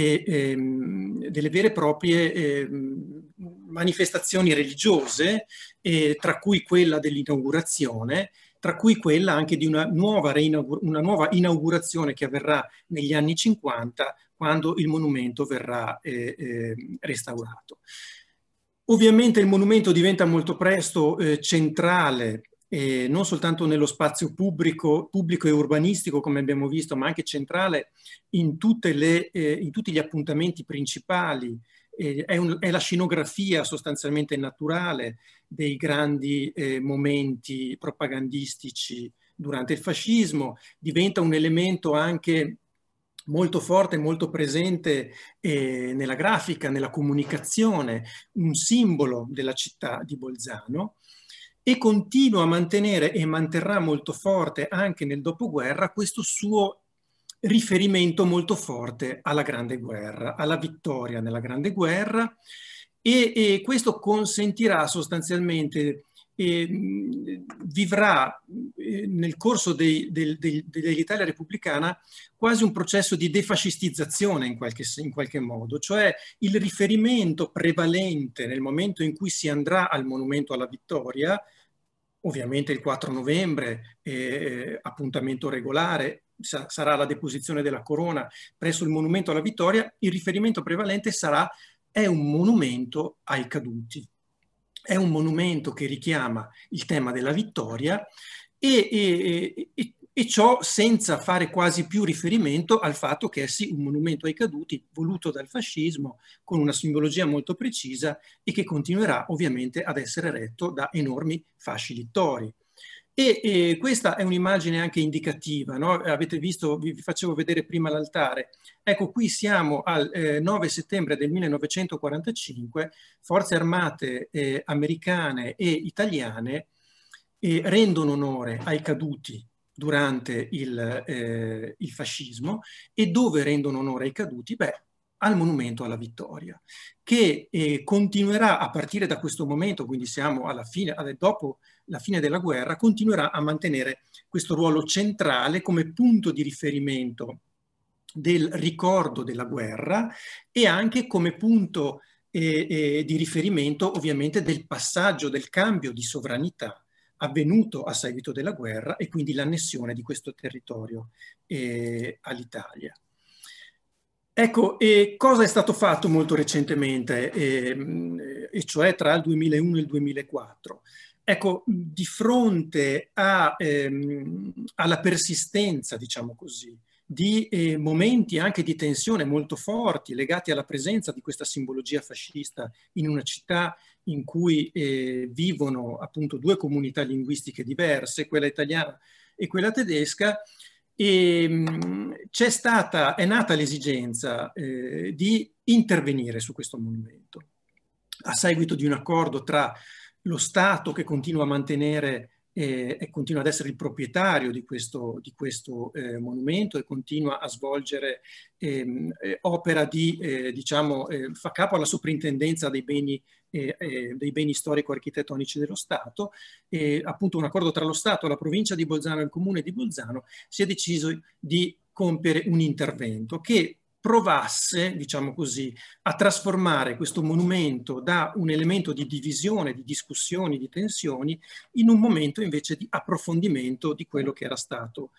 manifestazioni religiose, tra cui quella dell'inaugurazione, tra cui quella anche di una nuova inaugurazione che avverrà negli anni 50, quando il monumento verrà restaurato. Ovviamente il monumento diventa molto presto centrale, non soltanto nello spazio pubblico e urbanistico, come abbiamo visto, ma anche centrale in tutti gli appuntamenti principali. È la scenografia sostanzialmente naturale dei grandi momenti propagandistici durante il fascismo. Diventa un elemento anche molto forte, molto presente nella grafica, nella comunicazione, un simbolo della città di Bolzano, e continua a mantenere e manterrà molto forte anche nel dopoguerra questo suo riferimento molto forte alla Grande Guerra, alla vittoria nella Grande Guerra, e questo consentirà sostanzialmente, vivrà nel corso dell'Italia repubblicana quasi un processo di defascistizzazione in qualche modo, cioè il riferimento prevalente nel momento in cui si andrà al Monumento alla Vittoria, ovviamente il 4 novembre, appuntamento regolare, sarà la deposizione della corona presso il Monumento alla Vittoria, il riferimento prevalente è un monumento ai caduti. È un monumento che richiama il tema della vittoria e ciò senza fare quasi più riferimento al fatto che è sì un monumento ai caduti voluto dal fascismo con una simbologia molto precisa e che continuerà ovviamente ad essere retto da enormi fasci littori. E questa è un'immagine anche indicativa, no? Avete visto, vi facevo vedere prima l'altare. Ecco, qui siamo al 9 settembre del 1945, forze armate americane e italiane rendono onore ai caduti durante il fascismo. E dove rendono onore ai caduti? Beh, al Monumento alla Vittoria, che continuerà a partire da questo momento, quindi siamo alla fine, dopo la fine della guerra, continuerà a mantenere questo ruolo centrale come punto di riferimento del ricordo della guerra e anche come punto di riferimento ovviamente del passaggio, del cambio di sovranità avvenuto a seguito della guerra e quindi l'annessione di questo territorio all'Italia. Ecco, cosa è stato fatto molto recentemente, e cioè tra il 2001 e il 2004? Ecco, di fronte alla persistenza, diciamo così, di momenti anche di tensione molto forti legati alla presenza di questa simbologia fascista in una città in cui vivono appunto due comunità linguistiche diverse, quella italiana e quella tedesca, è nata l'esigenza di intervenire su questo monumento a seguito di un accordo tra lo Stato, che continua a mantenere e continua ad essere il proprietario di questo monumento e continua a svolgere opera di, fa capo alla soprintendenza dei beni storico-architettonici dello Stato, appunto un accordo tra lo Stato, la provincia di Bolzano e il comune di Bolzano. Si è deciso di compiere un intervento che provasse, diciamo così, a trasformare questo monumento da un elemento di divisione, di discussioni, di tensioni, in un momento invece di approfondimento di quello che era stato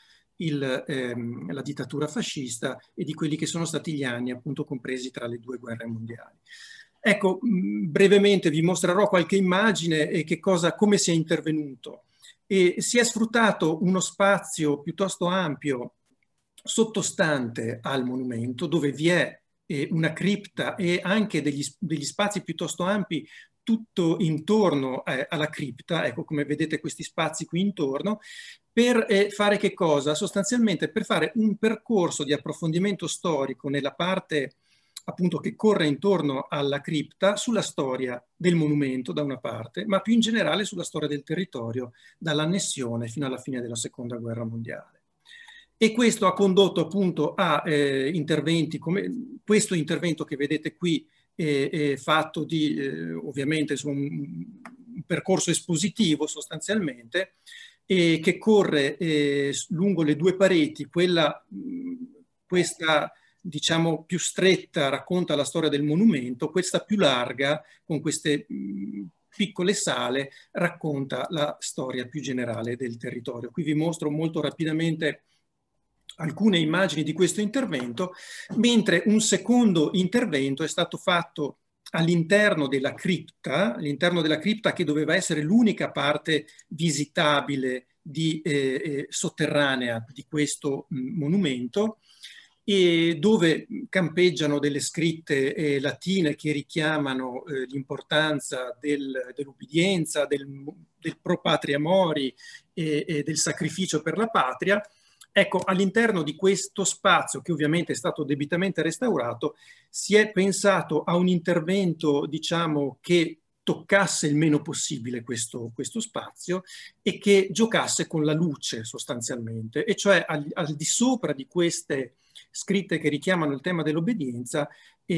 la dittatura fascista e di quelli che sono stati gli anni appunto compresi tra le due guerre mondiali. Ecco, brevemente vi mostrerò qualche immagine e come si è intervenuto. Si è sfruttato uno spazio piuttosto ampio sottostante al monumento, dove vi è una cripta e anche degli spazi piuttosto ampi tutto intorno alla cripta, ecco come vedete questi spazi qui intorno, per fare che cosa? Sostanzialmente per fare un percorso di approfondimento storico nella parte appunto che corre intorno alla cripta, sulla storia del monumento da una parte, ma più in generale sulla storia del territorio dall'annessione fino alla fine della Seconda Guerra Mondiale. E questo ha condotto appunto a interventi come questo intervento che vedete qui, fatto di ovviamente su un percorso espositivo sostanzialmente, che corre lungo le due pareti. Questa diciamo più stretta racconta la storia del monumento, questa più larga con queste piccole sale racconta la storia più generale del territorio. Qui vi mostro molto rapidamente alcune immagini di questo intervento, mentre un secondo intervento è stato fatto all'interno della cripta che doveva essere l'unica parte visitabile sotterranea di questo monumento, e dove campeggiano delle scritte latine che richiamano l'importanza dell'ubbidienza, del pro patria mori e del sacrificio per la patria. Ecco, all'interno di questo spazio, che ovviamente è stato debitamente restaurato, si è pensato a un intervento, diciamo, che toccasse il meno possibile questo spazio e che giocasse con la luce sostanzialmente, e cioè al di sopra di queste scritte che richiamano il tema dell'obbedienza,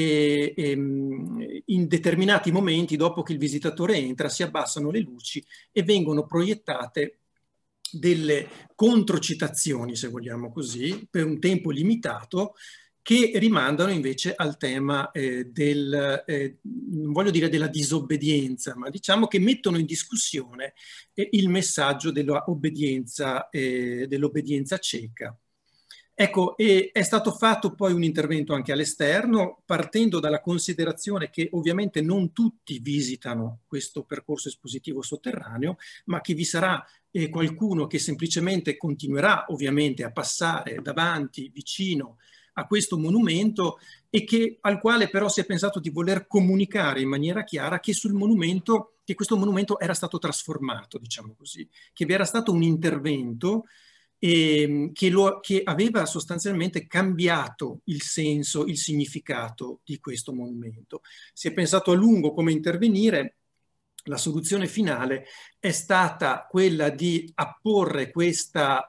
in determinati momenti, dopo che il visitatore entra, si abbassano le luci e vengono proiettate delle controcitazioni, se vogliamo così, per un tempo limitato, che rimandano invece al tema non voglio dire della disobbedienza, ma diciamo che mettono in discussione il messaggio dell'obbedienza cieca. Ecco, è stato fatto poi un intervento anche all'esterno, partendo dalla considerazione che ovviamente non tutti visitano questo percorso espositivo sotterraneo, ma che vi sarà qualcuno che semplicemente continuerà ovviamente a passare davanti, vicino a questo monumento, e al quale però si è pensato di voler comunicare in maniera chiara che che questo monumento era stato trasformato, diciamo così, che vi era stato un intervento che aveva sostanzialmente cambiato il senso, il significato di questo monumento. Si è pensato a lungo come intervenire. La soluzione finale è stata quella di apporre questo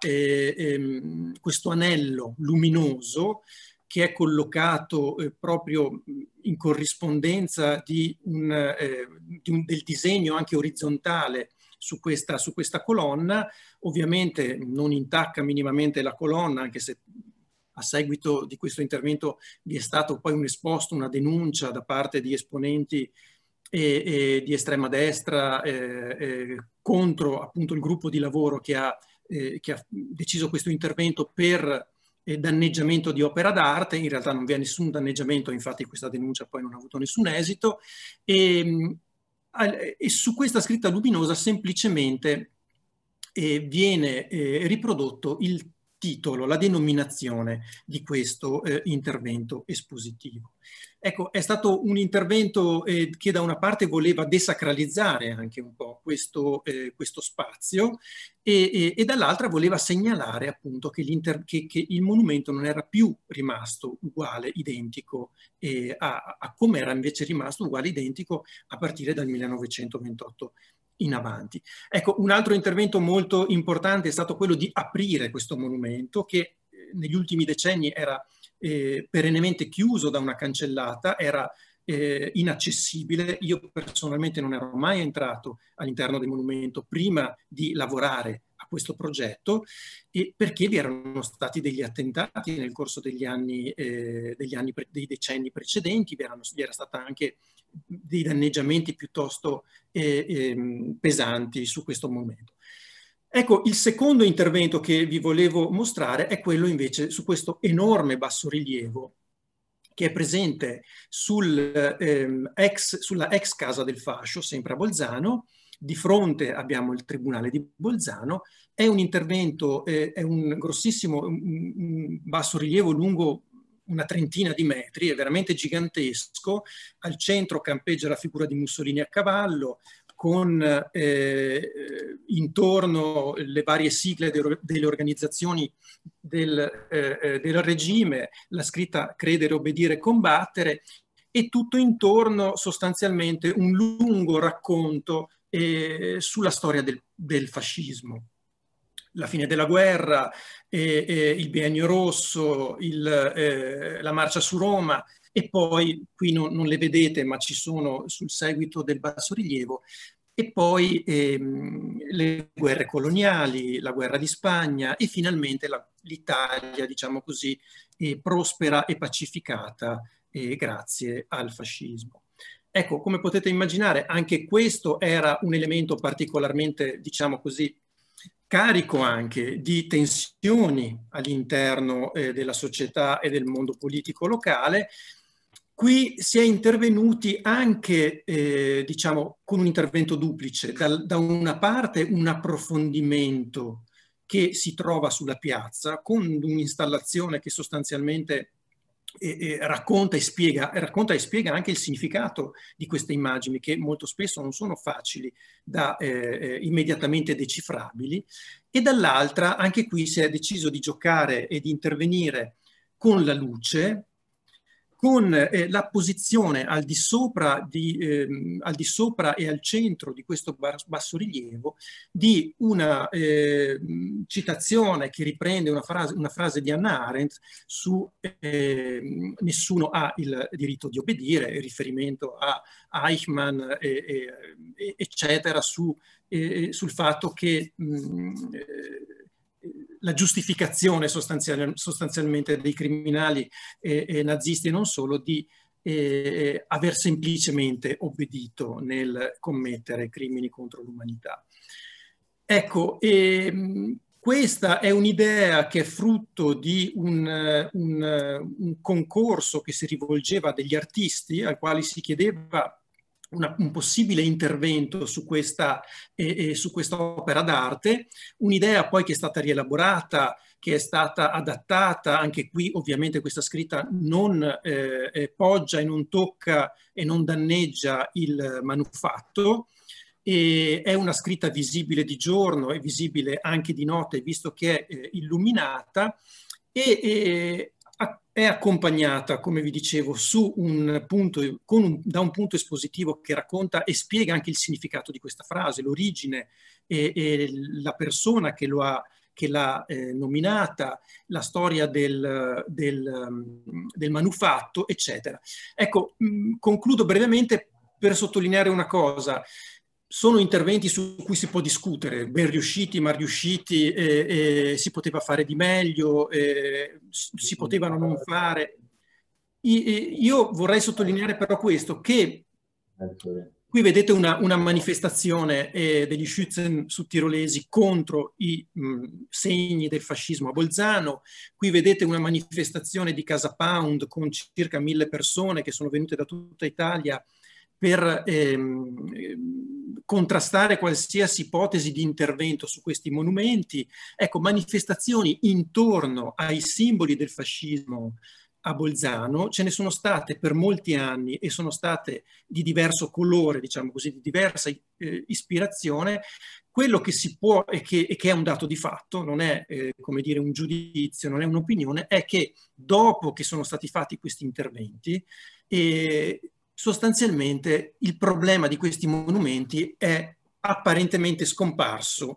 anello luminoso che è collocato proprio in corrispondenza del disegno anche orizzontale su questa colonna. Ovviamente non intacca minimamente la colonna, anche se a seguito di questo intervento vi è stato poi un esposto, una denuncia da parte di esponenti di estrema destra contro appunto il gruppo di lavoro che ha deciso questo intervento per danneggiamento di opera d'arte. In realtà non vi è nessun danneggiamento, infatti questa denuncia poi non ha avuto nessun esito, e su questa scritta luminosa semplicemente viene riprodotto il titolo, la denominazione di questo intervento espositivo. Ecco, è stato un intervento che da una parte voleva desacralizzare anche un po' questo spazio e dall'altra voleva segnalare appunto che il monumento non era più rimasto uguale, identico a come era invece rimasto uguale, identico a partire dal 1928 in avanti. Ecco, un altro intervento molto importante è stato quello di aprire questo monumento che negli ultimi decenni era perennemente chiuso da una cancellata, era inaccessibile. Io personalmente non ero mai entrato all'interno del monumento prima di lavorare a questo progetto, perché vi erano stati degli attentati nel corso dei decenni precedenti, vi era stata anche dei danneggiamenti piuttosto pesanti su questo monumento. Ecco, il secondo intervento che vi volevo mostrare è quello invece su questo enorme bassorilievo che è presente sulla ex Casa del Fascio, sempre a Bolzano. Di fronte abbiamo il Tribunale di Bolzano. È un intervento, è un grossissimo bassorilievo lungo una trentina di metri, è veramente gigantesco. Al centro campeggia la figura di Mussolini a cavallo, con intorno le varie sigle delle organizzazioni del regime, la scritta credere, obbedire, combattere, e tutto intorno sostanzialmente un lungo racconto sulla storia del fascismo. La fine della guerra, il biennio rosso, la marcia su Roma, e poi qui non le vedete ma ci sono sul seguito del bassorilievo, e poi le guerre coloniali, la guerra di Spagna e finalmente l'Italia, diciamo così, prospera e pacificata grazie al fascismo. Ecco, come potete immaginare, anche questo era un elemento particolarmente, diciamo così, carico anche di tensioni all'interno della società e del mondo politico locale. Qui si è intervenuti anche, diciamo, con un intervento duplice. Da una parte un approfondimento che si trova sulla piazza, con un'installazione che sostanzialmente racconta e spiega anche il significato di queste immagini, che molto spesso non sono facili da immediatamente decifrabili, e dall'altra anche qui si è deciso di giocare e di intervenire con la luce, con la posizione al di sopra e al centro di questo bassorilievo di una citazione che riprende una frase di Hannah Arendt su nessuno ha il diritto di obbedire, in riferimento a Eichmann, eccetera, sul fatto che la giustificazione sostanzialmente dei criminali nazisti e non solo di aver semplicemente obbedito nel commettere crimini contro l'umanità. Ecco, questa è un'idea che è frutto di un concorso che si rivolgeva a degli artisti, ai quali si chiedeva un possibile intervento su questa opera d'arte, un'idea poi che è stata rielaborata, che è stata adattata. Anche qui ovviamente questa scritta non poggia e non tocca e non danneggia il manufatto, e è una scritta visibile di giorno e visibile anche di notte, visto che è illuminata, e è accompagnata, come vi dicevo, su un punto, da un punto espositivo che racconta e spiega anche il significato di questa frase, l'origine e la persona che l'ha nominata, la storia del manufatto, eccetera. Ecco, concludo brevemente per sottolineare una cosa. Sono interventi su cui si può discutere, ben riusciti, mal riusciti, si poteva fare di meglio, si potevano non fare. Io vorrei sottolineare però questo, che qui vedete una manifestazione degli Schützen sudtirolesi contro i segni del fascismo a Bolzano. Qui vedete una manifestazione di Casa Pound con circa 1000 persone che sono venute da tutta Italia per contrastare qualsiasi ipotesi di intervento su questi monumenti. Ecco, manifestazioni intorno ai simboli del fascismo a Bolzano ce ne sono state per molti anni e sono state di diverso colore, diciamo così, di diversa ispirazione. Quello che si può e che è un dato di fatto, non è come dire un giudizio, non è un'opinione, è che dopo che sono stati fatti questi interventi, sostanzialmente il problema di questi monumenti è apparentemente scomparso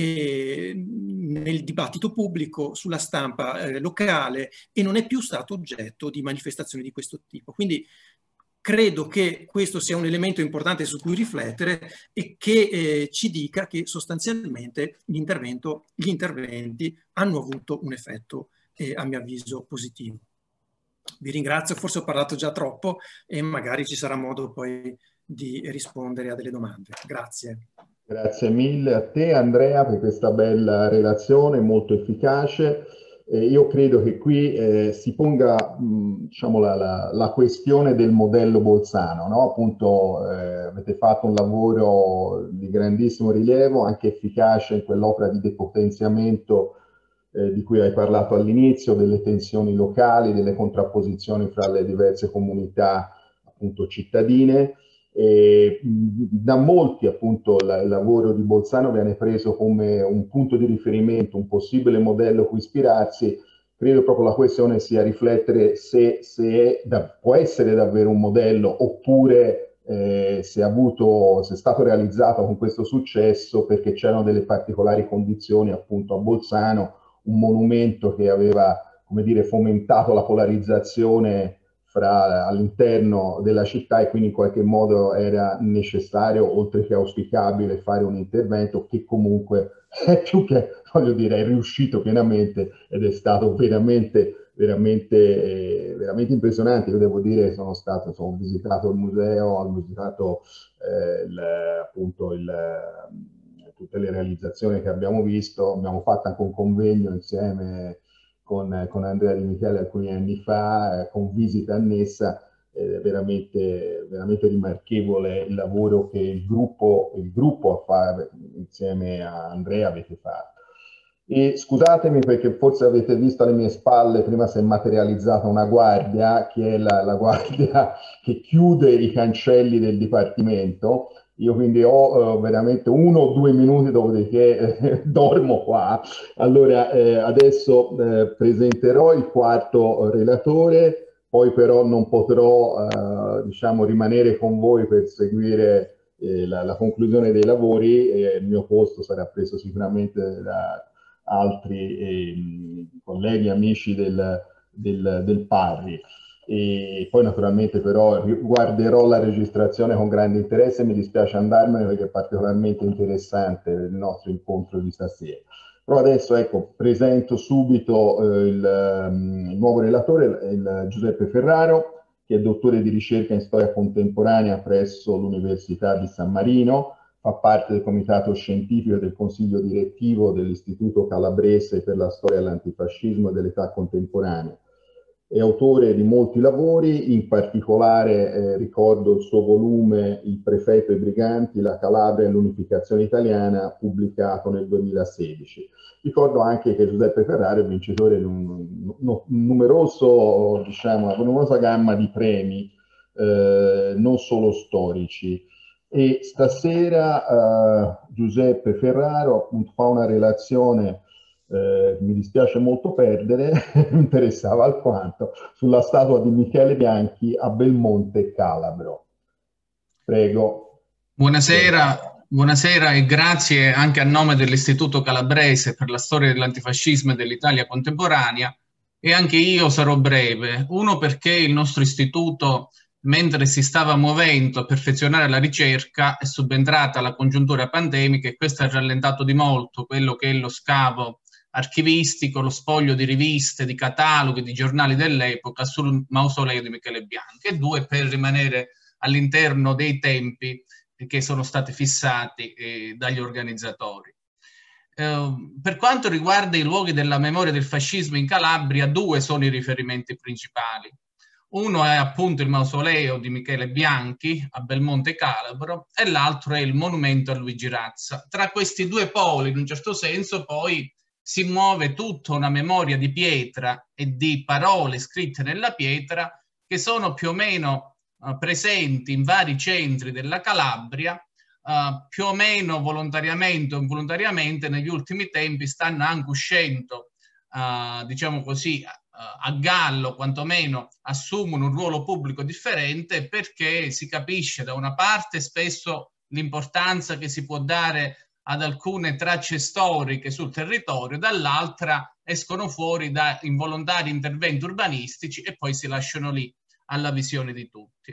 nel dibattito pubblico, sulla stampa locale, e non è più stato oggetto di manifestazioni di questo tipo. Quindi credo che questo sia un elemento importante su cui riflettere e che ci dica che sostanzialmente gli interventi hanno avuto un effetto, a mio avviso, positivo. Vi ringrazio, forse ho parlato già troppo e magari ci sarà modo poi di rispondere a delle domande. Grazie. Grazie mille a te Andrea per questa bella relazione molto efficace. Io credo che qui si ponga diciamo, la questione del modello Bolzano, no? Appunto avete fatto un lavoro di grandissimo rilievo, anche efficace in quell'opera di depotenziamento di cui hai parlato all'inizio, delle tensioni locali, delle contrapposizioni fra le diverse comunità appunto cittadine. Da molti appunto il lavoro di Bolzano viene preso come un punto di riferimento, un possibile modello a cui ispirarsi. Credo proprio la questione sia riflettere se può essere davvero un modello, oppure se è stato realizzato con questo successo perché c'erano delle particolari condizioni appunto a Bolzano, un monumento che aveva, come dire, fomentato la polarizzazione all'interno della città, e quindi in qualche modo era necessario, oltre che auspicabile, fare un intervento che comunque è più che, voglio dire, è riuscito pienamente ed è stato veramente impressionante. Io devo dire, ho visitato il museo, ho visitato appunto tutte le realizzazioni che abbiamo visto, abbiamo fatto anche un convegno insieme con Andrea Di Michele alcuni anni fa, con visita annessa. È veramente rimarchevole il lavoro che il gruppo insieme a Andrea avete fatto. E scusatemi perché forse avete visto alle mie spalle, prima si è materializzata una guardia, che è la guardia che chiude i cancelli del Dipartimento. Io quindi ho veramente 1 o 2 minuti, dopodiché dormo qua. Allora, adesso presenterò il quarto relatore, poi però non potrò diciamo, rimanere con voi per seguire la conclusione dei lavori, e il mio posto sarà preso sicuramente da altri colleghi, amici del Parri. E poi naturalmente però guarderò la registrazione con grande interesse, mi dispiace andarmene perché è particolarmente interessante il nostro incontro di stasera. Però adesso ecco, presento subito il nuovo relatore, il Giuseppe Ferraro, che è dottore di ricerca in storia contemporanea presso l'Università di San Marino, fa parte del comitato scientifico e del consiglio direttivo dell'Istituto Calabrese per la storia dell'antifascismo e dell'età contemporanea. È autore di molti lavori, in particolare ricordo il suo volume Il prefetto e i briganti, la Calabria e l'unificazione italiana, pubblicato nel 2016. Ricordo anche che Giuseppe Ferraro è vincitore di una numerosa gamma di premi, non solo storici. E stasera Giuseppe Ferraro appunto fa una relazione, mi dispiace molto perdere, mi interessava alquanto, sulla statua di Michele Bianchi a Belmonte Calabro. Prego. Buonasera, buonasera e grazie anche a nome dell'Istituto Calabrese per la storia dell'antifascismo e dell'Italia contemporanea. E anche io sarò breve. Uno, perché il nostro istituto, mentre si stava muovendo a perfezionare la ricerca, è subentrata la congiuntura pandemica e questo ha rallentato di molto quello che è lo scavo archivistico, lo spoglio di riviste, di cataloghi, di giornali dell'epoca sul mausoleo di Michele Bianchi. E due, per rimanere all'interno dei tempi che sono stati fissati dagli organizzatori. Per quanto riguarda i luoghi della memoria del fascismo in Calabria, due sono i riferimenti principali. Uno è appunto il mausoleo di Michele Bianchi a Belmonte Calabro e l'altro è il monumento a Luigi Razza. Tra questi due poli, in un certo senso, poi si muove tutta una memoria di pietra e di parole scritte nella pietra che sono più o meno presenti in vari centri della Calabria, più o meno volontariamente o involontariamente negli ultimi tempi stanno anche uscendo, diciamo così, a gallo, quantomeno assumono un ruolo pubblico differente, perché si capisce da una parte spesso l'importanza che si può dare ad alcune tracce storiche sul territorio, dall'altra escono fuori da involontari interventi urbanistici e poi si lasciano lì alla visione di tutti.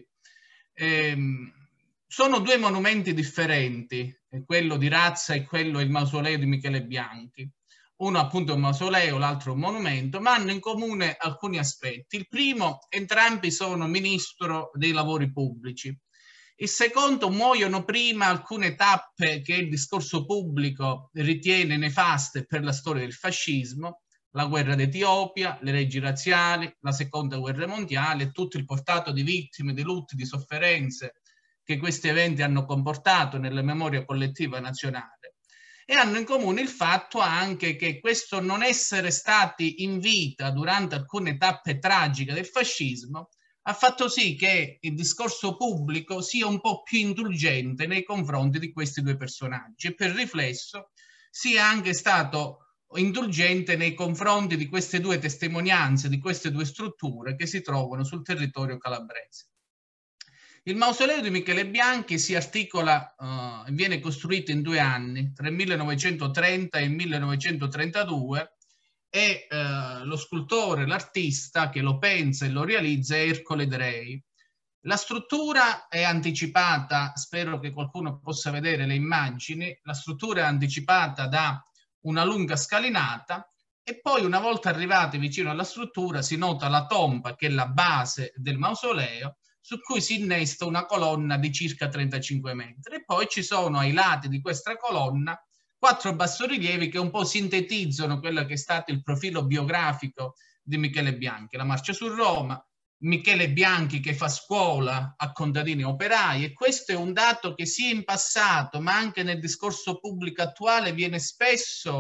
Sono due monumenti differenti, quello di Razza e quello il mausoleo di Michele Bianchi. Uno appunto è un mausoleo, l'altro è un monumento, ma hanno in comune alcuni aspetti. Il primo, entrambi sono ministro dei lavori pubblici. Il secondo, muoiono prima alcune tappe che il discorso pubblico ritiene nefaste per la storia del fascismo: la guerra d'Etiopia, le leggi razziali, la seconda guerra mondiale, tutto il portato di vittime, di lutti, di sofferenze che questi eventi hanno comportato nella memoria collettiva nazionale. E hanno in comune il fatto anche che questo non essere stati in vita durante alcune tappe tragiche del fascismo ha fatto sì che il discorso pubblico sia un po' più indulgente nei confronti di questi due personaggi e per riflesso sia anche stato indulgente nei confronti di queste due testimonianze, di queste due strutture che si trovano sul territorio calabrese. Il mausoleo di Michele Bianchi si articola e viene costruito in 2 anni, tra il 1930 e il 1932, e lo scultore, l'artista che lo pensa e lo realizza è Ercole Drei. La struttura è anticipata, spero che qualcuno possa vedere le immagini, la struttura è anticipata da una lunga scalinata e poi, una volta arrivati vicino alla struttura, si nota la tomba, che è la base del mausoleo, su cui si innesta una colonna di circa 35 metri. E poi ci sono ai lati di questa colonna 4 bassorilievi che un po' sintetizzano quello che è stato il profilo biografico di Michele Bianchi: la marcia su Roma, Michele Bianchi che fa scuola a contadini operai. E questo è un dato che sia in passato ma anche nel discorso pubblico attuale viene spesso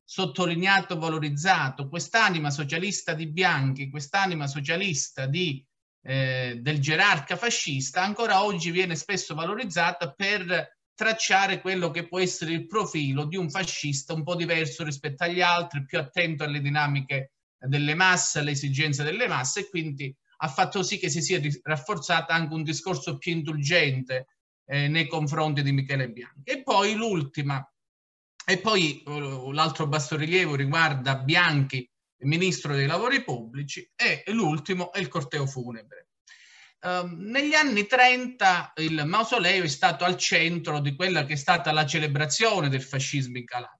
sottolineato, valorizzato. Quest'anima socialista di Bianchi, quest'anima socialista del gerarca fascista, ancora oggi viene spesso valorizzata per tracciare quello che può essere il profilo di un fascista un po' diverso rispetto agli altri, più attento alle dinamiche delle masse, alle esigenze delle masse, e quindi ha fatto sì che si sia rafforzata anche un discorso più indulgente nei confronti di Michele Bianchi. E poi l'altro bassorilievo riguarda Bianchi, ministro dei lavori pubblici, e l'ultimo è il corteo funebre. Negli anni 30 il mausoleo è stato al centro di quella che è stata la celebrazione del fascismo in Calabria.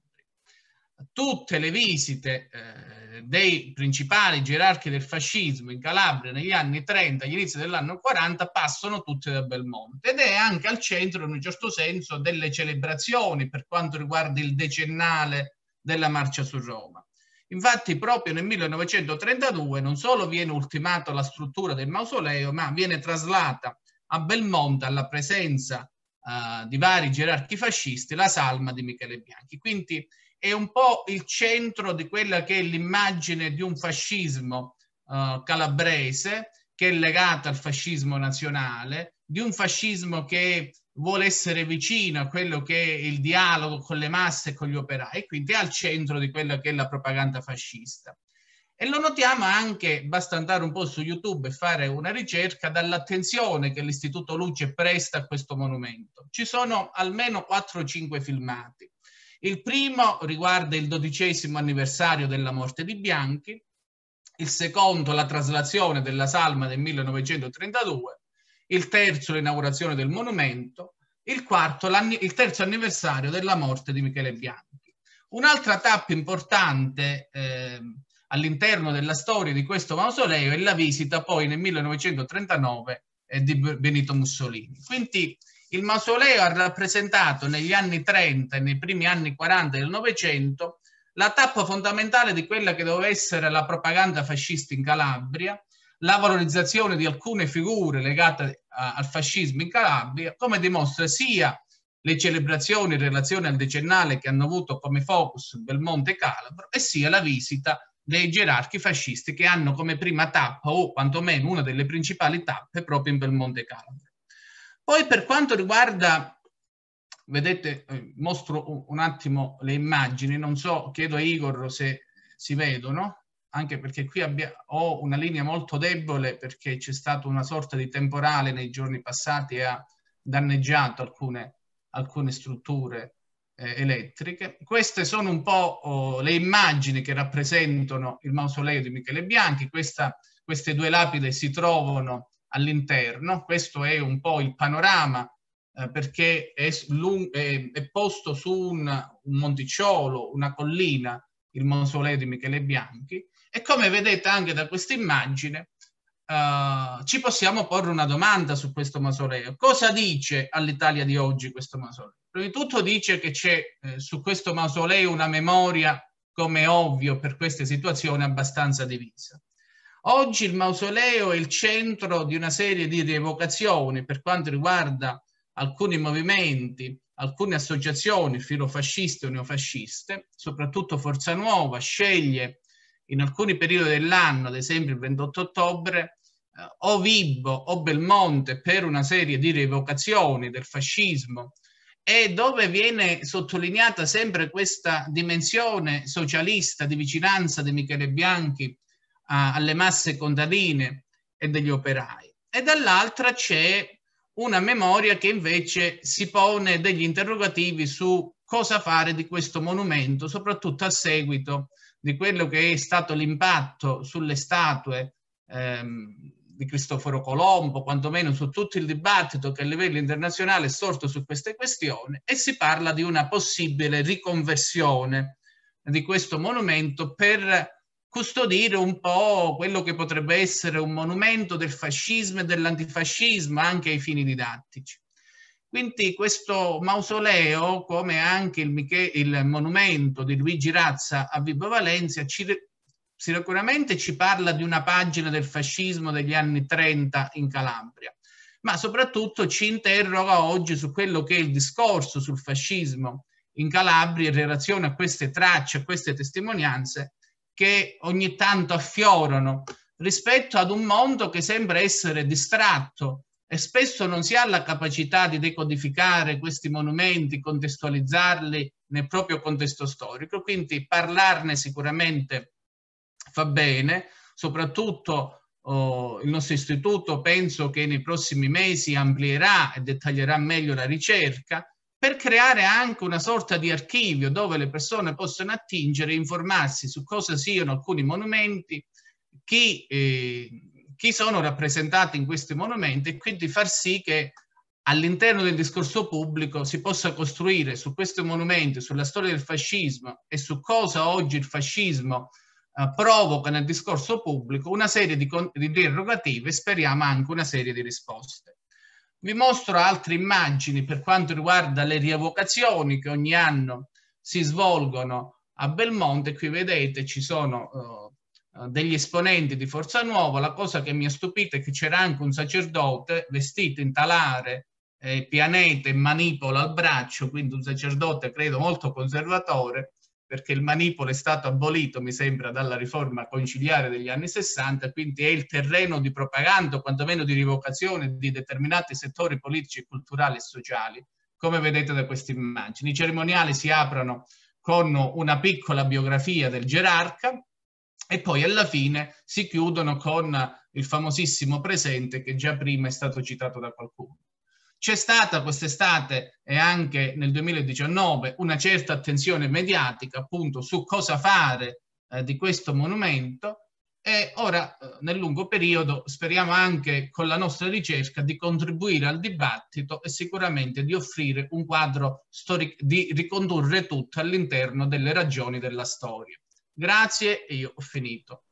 Tutte le visite dei principali gerarchi del fascismo in Calabria negli anni 30, agli inizi dell'anno 40, passano tutte da Belmonte, ed è anche al centro, in un certo senso, delle celebrazioni per quanto riguarda il decennale della Marcia su Roma. Infatti proprio nel 1932 non solo viene ultimata la struttura del mausoleo, ma viene traslata a Belmonte, alla presenza di vari gerarchi fascisti, la salma di Michele Bianchi. Quindi è un po' il centro di quella che è l'immagine di un fascismo calabrese, che è legato al fascismo nazionale, di un fascismo che vuole essere vicino a quello che è il dialogo con le masse e con gli operai, quindi è al centro di quella che è la propaganda fascista. E lo notiamo anche, basta andare un po' su YouTube e fare una ricerca, dall'attenzione che l'Istituto Luce presta a questo monumento. Ci sono almeno 4 o 5 filmati. Il primo riguarda il 12° anniversario della morte di Bianchi, il secondo la traslazione della salma del 1932, il terzo l'inaugurazione del monumento, il quarto il terzo anniversario della morte di Michele Bianchi. Un'altra tappa importante all'interno della storia di questo mausoleo è la visita poi nel 1939 di Benito Mussolini. Quindi il mausoleo ha rappresentato negli anni 30 e nei primi anni 40 del Novecento la tappa fondamentale di quella che doveva essere la propaganda fascista in Calabria, la valorizzazione di alcune figure legate al fascismo in Calabria, come dimostra sia le celebrazioni in relazione al decennale che hanno avuto come focus Belmonte Calabro, e sia la visita dei gerarchi fascisti che hanno come prima tappa, o quantomeno una delle principali tappe, proprio in Belmonte Calabro. Poi per quanto riguarda, vedete, mostro un attimo le immagini, non so, chiedo a Igor se si vedono, anche perché qui ho una linea molto debole perché c'è stata una sorta di temporale nei giorni passati e ha danneggiato alcune strutture elettriche. Queste sono un po' le immagini che rappresentano il mausoleo di Michele Bianchi. Queste 2 lapidi si trovano all'interno. Questo è un po' il panorama perché è posto su un monticciolo, una collina, il mausoleo di Michele Bianchi. E come vedete anche da questa immagine ci possiamo porre una domanda su questo mausoleo. Cosa dice all'Italia di oggi questo mausoleo? Prima di tutto dice che c'è su questo mausoleo una memoria, come è ovvio per queste situazioni, abbastanza divisa. Oggi il mausoleo è il centro di una serie di rievocazioni per quanto riguarda alcuni movimenti, alcune associazioni filofasciste o neofasciste, soprattutto Forza Nuova sceglie in alcuni periodi dell'anno, ad esempio il 28 ottobre, o Vibo o Belmonte per una serie di rievocazioni del fascismo, e dove viene sottolineata sempre questa dimensione socialista di vicinanza di Michele Bianchi alle masse contadine e degli operai. E dall'altra c'è una memoria che invece si pone degli interrogativi su cosa fare di questo monumento, soprattutto a seguito di quello che è stato l'impatto sulle statue di Cristoforo Colombo, quantomeno su tutto il dibattito che a livello internazionale è sorto su queste questioni, e si parla di una possibile riconversione di questo monumento per custodire un po' quello che potrebbe essere un monumento del fascismo e dell'antifascismo anche ai fini didattici. Quindi questo mausoleo, come anche il monumento di Luigi Razza a Vibo Valentia, sicuramente ci parla di una pagina del fascismo degli anni 30 in Calabria, ma soprattutto ci interroga oggi su quello che è il discorso sul fascismo in Calabria in relazione a queste tracce, a queste testimonianze che ogni tanto affiorano rispetto ad un mondo che sembra essere distratto e spesso non si ha la capacità di decodificare questi monumenti, contestualizzarli nel proprio contesto storico. Quindi parlarne sicuramente fa bene, soprattutto il nostro istituto penso che nei prossimi mesi amplierà e dettaglierà meglio la ricerca per creare anche una sorta di archivio dove le persone possono attingere e informarsi su cosa siano alcuni monumenti, chi sono rappresentati in questi monumenti, e quindi far sì che all'interno del discorso pubblico si possa costruire su questi monumenti, sulla storia del fascismo e su cosa oggi il fascismo provoca nel discorso pubblico una serie di interrogativi e speriamo anche una serie di risposte. Vi mostro altre immagini per quanto riguarda le rievocazioni che ogni anno si svolgono a Belmonte. Qui vedete ci sono degli esponenti di Forza Nuova. La cosa che mi ha stupito è che c'era anche un sacerdote vestito in talare, pianeta e manipola al braccio, quindi un sacerdote credo molto conservatore, perché il manipolo è stato abolito, mi sembra, dalla riforma conciliare degli anni 60, quindi è il terreno di propaganda, o quantomeno di rivocazione di determinati settori politici, culturali e sociali, come vedete da queste immagini. I cerimoniali si aprono con una piccola biografia del gerarca e poi alla fine si chiudono con il famosissimo presente che già prima è stato citato da qualcuno. C'è stata quest'estate e anche nel 2019 una certa attenzione mediatica appunto su cosa fare di questo monumento e ora nel lungo periodo speriamo anche con la nostra ricerca di contribuire al dibattito e sicuramente di offrire un quadro storico, di ricondurre tutto all'interno delle ragioni della storia. Grazie e io ho finito.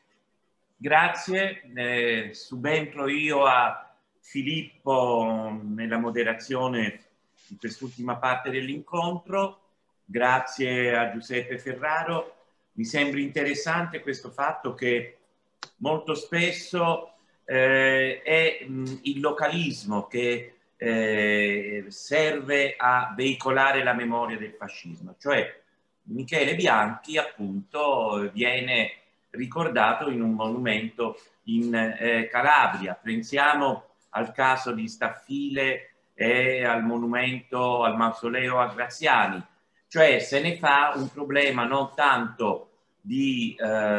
Grazie, subentro io a Filippo nella moderazione di quest'ultima parte dell'incontro. Grazie a Giuseppe Ferraro. Mi sembra interessante questo fatto che molto spesso è il localismo che serve a veicolare la memoria del fascismo. Cioè Michele Bianchi appunto viene ricordato in un monumento in Calabria. Pensiamo al caso di Staffile e al monumento, al mausoleo a Graziani. Cioè se ne fa un problema non tanto di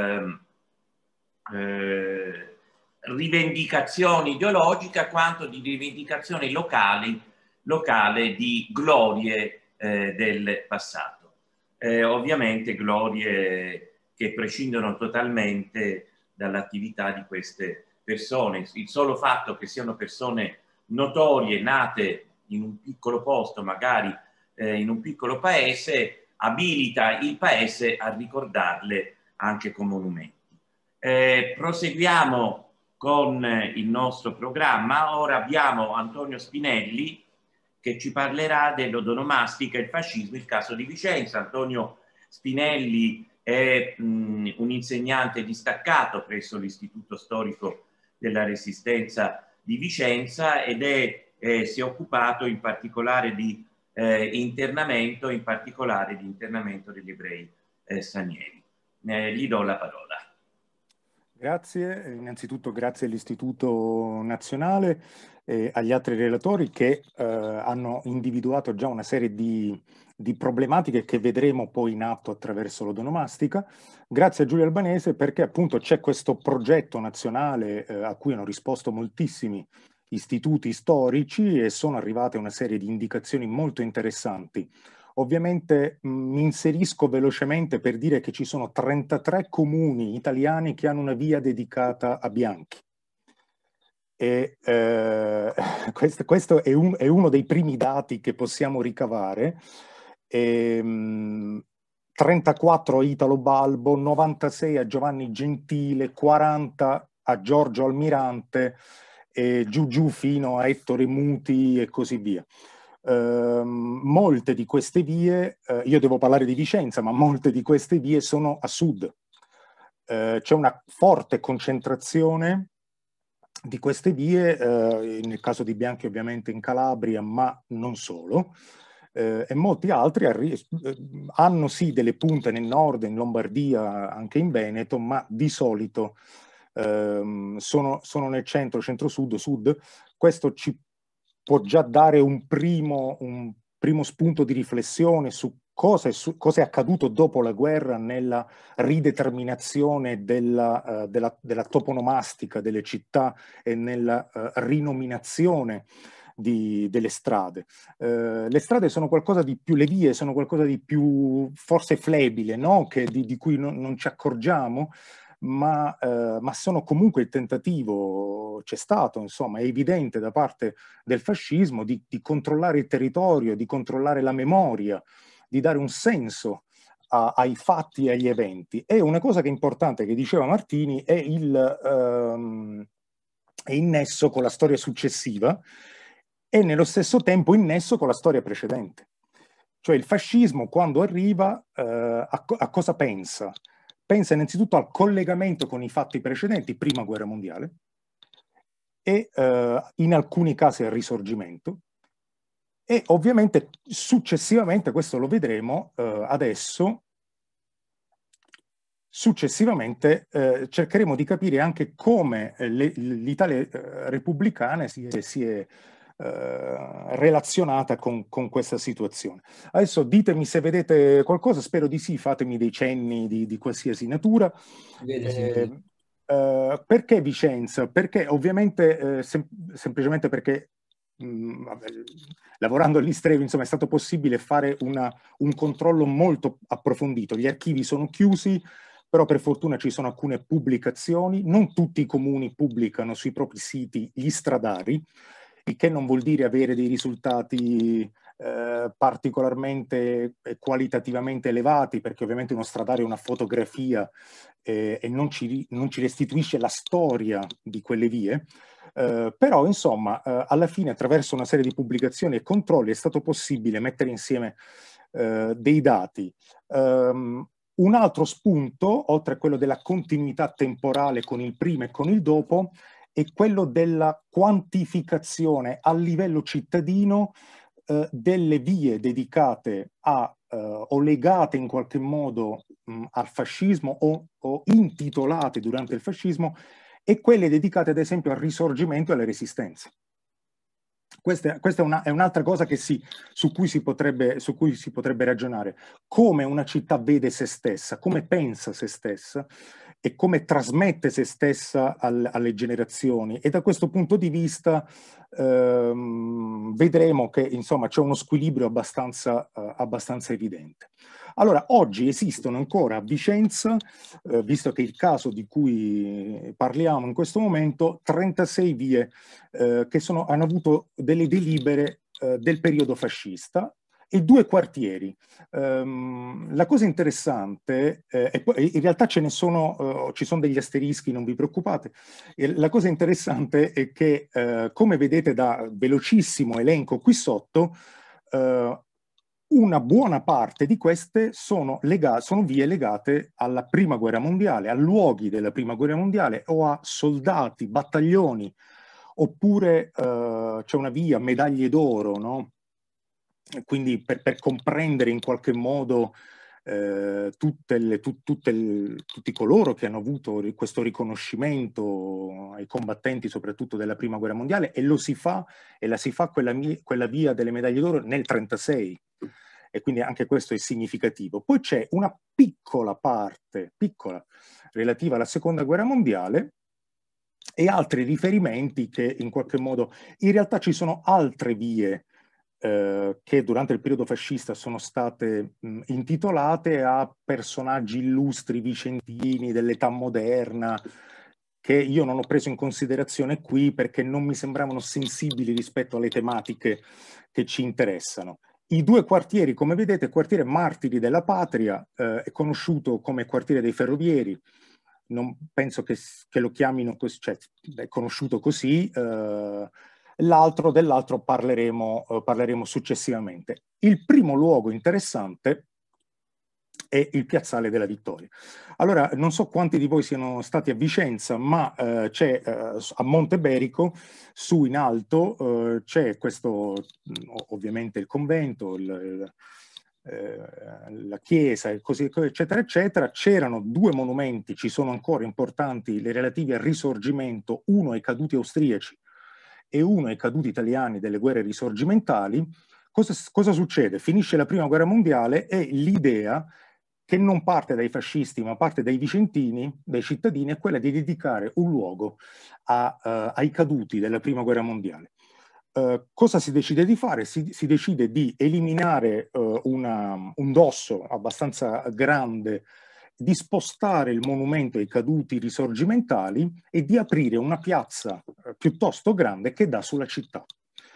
rivendicazioni ideologiche quanto di rivendicazioni locali di glorie del passato. Ovviamente glorie che prescindono totalmente dall'attività di queste persone. Il solo fatto che siano persone notorie, nate in un piccolo posto, magari in un piccolo paese, abilita il paese a ricordarle anche con monumenti. Proseguiamo con il nostro programma. Ora abbiamo Antonio Spinelli che ci parlerà dell'odonomastica e il fascismo, il caso di Vicenza. Antonio Spinelli è un insegnante distaccato presso l'Istituto Storico della Resistenza di Vicenza ed si è occupato in particolare di internamento, in particolare di internamento degli ebrei stranieri. Gli do la parola. Grazie, innanzitutto grazie all'Istituto Nazionale e agli altri relatori che hanno individuato già una serie di problematiche che vedremo poi in atto attraverso l'odonomastica. Grazie a Giulia Albanese perché appunto c'è questo progetto nazionale a cui hanno risposto moltissimi istituti storici e sono arrivate una serie di indicazioni molto interessanti. Ovviamente mi inserisco velocemente per dire che ci sono 33 comuni italiani che hanno una via dedicata a Bianchi. E questo è uno dei primi dati che possiamo ricavare. 34 a Italo Balbo, 96 a Giovanni Gentile, 40 a Giorgio Almirante, e giù fino a Ettore Muti e così via. Molte di queste vie, io devo parlare di Vicenza, ma molte di queste vie sono a sud. C'è una forte concentrazione di queste vie, nel caso di Bianchi ovviamente in Calabria, ma non solo. e molti altri hanno sì delle punte nel nord, in Lombardia, anche in Veneto, ma di solito sono nel centro, centro-sud, sud. Questo ci può già dare un primo spunto di riflessione su cosa è accaduto dopo la guerra nella rideterminazione della toponomastica delle città e nella rinominazione delle strade. Le strade sono qualcosa di più, le vie sono qualcosa di più forse flebile, no? Di cui non ci accorgiamo, ma sono comunque il tentativo, c'è stato, insomma, è evidente da parte del fascismo di controllare il territorio, di controllare la memoria, di dare un senso ai fatti e agli eventi. E una cosa che è importante, che diceva Martini, è il nesso con la storia successiva e nello stesso tempo il nesso con la storia precedente. Cioè il fascismo, quando arriva, a cosa pensa? Pensa innanzitutto al collegamento con i fatti precedenti, prima guerra mondiale, e in alcuni casi al risorgimento, e ovviamente successivamente, questo lo vedremo adesso, successivamente cercheremo di capire anche come l'Italia repubblicana si è relazionata con questa situazione. Adesso ditemi se vedete qualcosa, spero di sì, fatemi dei cenni di qualsiasi natura. Perché Vicenza? Perché ovviamente semplicemente perché lavorando all'Istrevi, insomma, è stato possibile fare un controllo molto approfondito. Gli archivi sono chiusi, però per fortuna ci sono alcune pubblicazioni. Non tutti i comuni pubblicano sui propri siti gli stradari, il che non vuol dire avere dei risultati particolarmente qualitativamente elevati, perché ovviamente uno stradario è una fotografia e non ci restituisce la storia di quelle vie. Però insomma alla fine, attraverso una serie di pubblicazioni e controlli, è stato possibile mettere insieme dei dati. Un altro spunto, oltre a quello della continuità temporale con il prima e con il dopo, è quello della quantificazione a livello cittadino delle vie dedicate o legate in qualche modo al fascismo o intitolate durante il fascismo, e quelle dedicate ad esempio al risorgimento e alle resistenze. Questa è un'altra cosa su cui si potrebbe ragionare. Come una città vede se stessa, come pensa se stessa e come trasmette se stessa alle generazioni. E da questo punto di vista vedremo che insomma c'è uno squilibrio abbastanza evidente. Allora, oggi esistono ancora a Vicenza, visto che è il caso di cui parliamo in questo momento, 36 vie che hanno avuto delle delibere del periodo fascista e 2 quartieri. La cosa interessante, in realtà ci sono degli asterischi, non vi preoccupate, la cosa interessante è che, come vedete da velocissimo elenco qui sotto, una buona parte di queste sono vie legate alla Prima Guerra Mondiale, a luoghi della Prima Guerra Mondiale o a soldati, battaglioni, oppure c'è una via, medaglie d'oro, no? Quindi per comprendere in qualche modo tutti coloro che hanno avuto questo riconoscimento ai combattenti soprattutto della Prima Guerra Mondiale, e la si fa quella via delle medaglie d'oro nel 1936, e quindi anche questo è significativo. Poi c'è una piccola parte, relativa alla Seconda Guerra Mondiale, e altri riferimenti che in qualche modo, in realtà ci sono altre vie che durante il periodo fascista sono state intitolate a personaggi illustri vicentini dell'età moderna, che io non ho preso in considerazione qui perché non mi sembravano sensibili rispetto alle tematiche che ci interessano. I 2 quartieri, come vedete, quartiere Martiri della Patria, è conosciuto come quartiere dei ferrovieri, non penso che lo chiamino così, cioè è conosciuto così. Dell'altro parleremo successivamente. Il primo luogo interessante è il Piazzale della Vittoria. Allora, non so quanti di voi siano stati a Vicenza, ma c'è a Monteberico, su in alto, c'è questo, ovviamente il convento, la chiesa, e così, eccetera, eccetera. C'erano due monumenti, ci sono ancora importanti, le relativi al Risorgimento, uno ai caduti austriaci e uno ai caduti italiani delle guerre risorgimentali. Cosa succede? Finisce la Prima Guerra Mondiale e l'idea, che non parte dai fascisti ma parte dai vicentini, dai cittadini, è quella di dedicare un luogo ai caduti della Prima Guerra Mondiale. Cosa si decide di fare? Si decide di eliminare un dosso abbastanza grande, di spostare il monumento ai caduti risorgimentali e di aprire una piazza piuttosto grande che dà sulla città.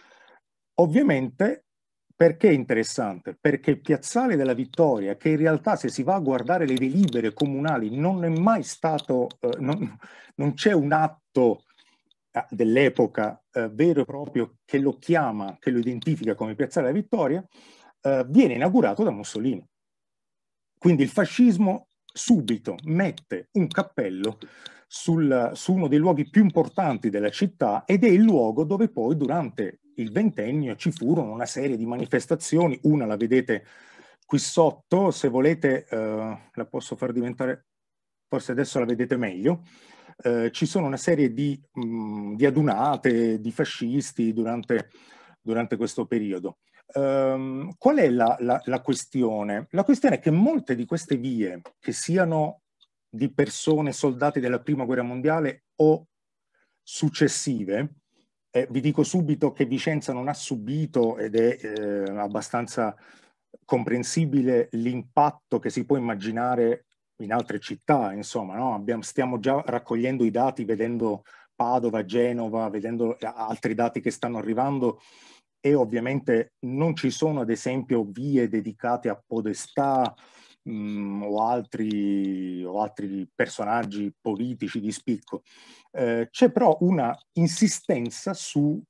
Ovviamente, perché è interessante? Perché il Piazzale della Vittoria, che in realtà, se si va a guardare le delibere comunali, non è mai stato, non c'è un atto dell'epoca vero e proprio che lo chiama, che lo identifica come Piazzale della Vittoria, viene inaugurato da Mussolini. Quindi il fascismo subito mette un cappello su uno dei luoghi più importanti della città, ed è il luogo dove poi durante il ventennio ci furono una serie di manifestazioni. Una la vedete qui sotto, se volete la posso far diventare, forse adesso la vedete meglio. Ci sono una serie di adunate di fascisti durante questo periodo. Qual è la questione? La questione è che molte di queste vie, che siano di persone, soldati della Prima Guerra Mondiale o successive, vi dico subito che Vicenza non ha subito, ed è abbastanza comprensibile, l'impatto che si può immaginare in altre città, insomma, no? Stiamo già raccogliendo i dati, vedendo Padova, Genova, vedendo altri dati che stanno arrivando, e ovviamente non ci sono, ad esempio, vie dedicate a Podestà o altri personaggi politici di spicco. C'è però una insistenza sui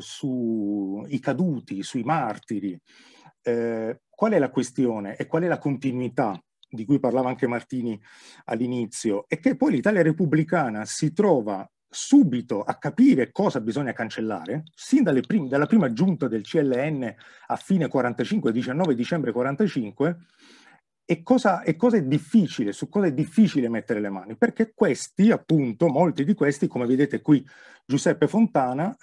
caduti, sui martiri. Qual è la questione e qual è la continuità di cui parlava anche Martini all'inizio? È che poi l'Italia repubblicana si trova subito a capire cosa bisogna cancellare, sin dalla prima giunta del CLN a fine 45, 19 dicembre 45, e cosa è difficile, su cosa è difficile mettere le mani, perché questi, appunto, molti di questi, come vedete qui, Giuseppe Fontana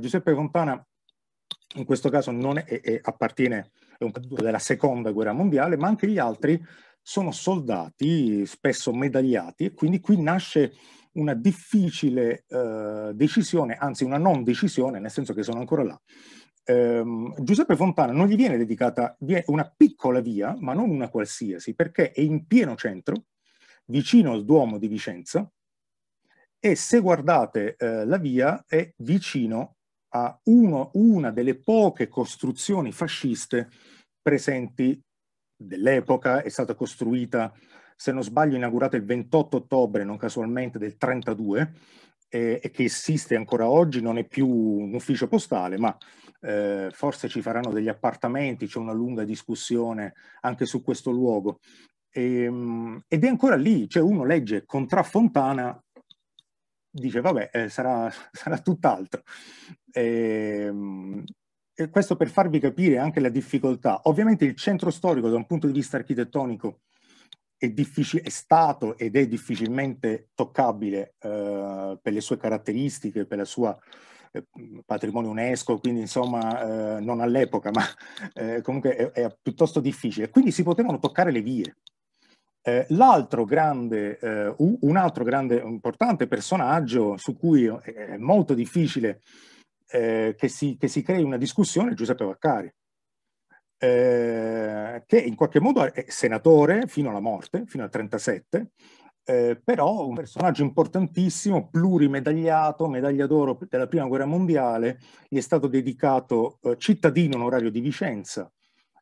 in questo caso non appartiene, è un caduto della Seconda Guerra Mondiale, ma anche gli altri sono soldati, spesso medagliati, e quindi qui nasce una difficile decisione, anzi una non decisione, nel senso che sono ancora là. Giuseppe Fontana non gli viene dedicata una piccola via, ma non una qualsiasi, perché è in pieno centro, vicino al Duomo di Vicenza, e se guardate la via è vicino a una delle poche costruzioni fasciste presenti dell'epoca. È stata costruita, se non sbaglio, inaugurata il 28 ottobre, non casualmente, del 32, e che esiste ancora oggi. Non è più un ufficio postale, ma forse ci faranno degli appartamenti, c'è una lunga discussione anche su questo luogo. Ed è ancora lì, cioè uno legge Contra Fontana, dice vabbè, sarà tutt'altro. E questo per farvi capire anche la difficoltà. Ovviamente il centro storico da un punto di vista architettonico è stato ed è difficilmente toccabile per le sue caratteristiche, per la sua patrimonio UNESCO, quindi insomma non all'epoca, ma comunque è piuttosto difficile. Quindi si potevano toccare le vie. Un altro grande importante personaggio su cui è molto difficile che si crei una discussione è Giuseppe Vaccari, che in qualche modo è senatore fino alla morte, fino al 37, però un personaggio importantissimo, plurimedagliato, medaglia d'oro della Prima Guerra Mondiale, gli è stato dedicato cittadino onorario di Vicenza.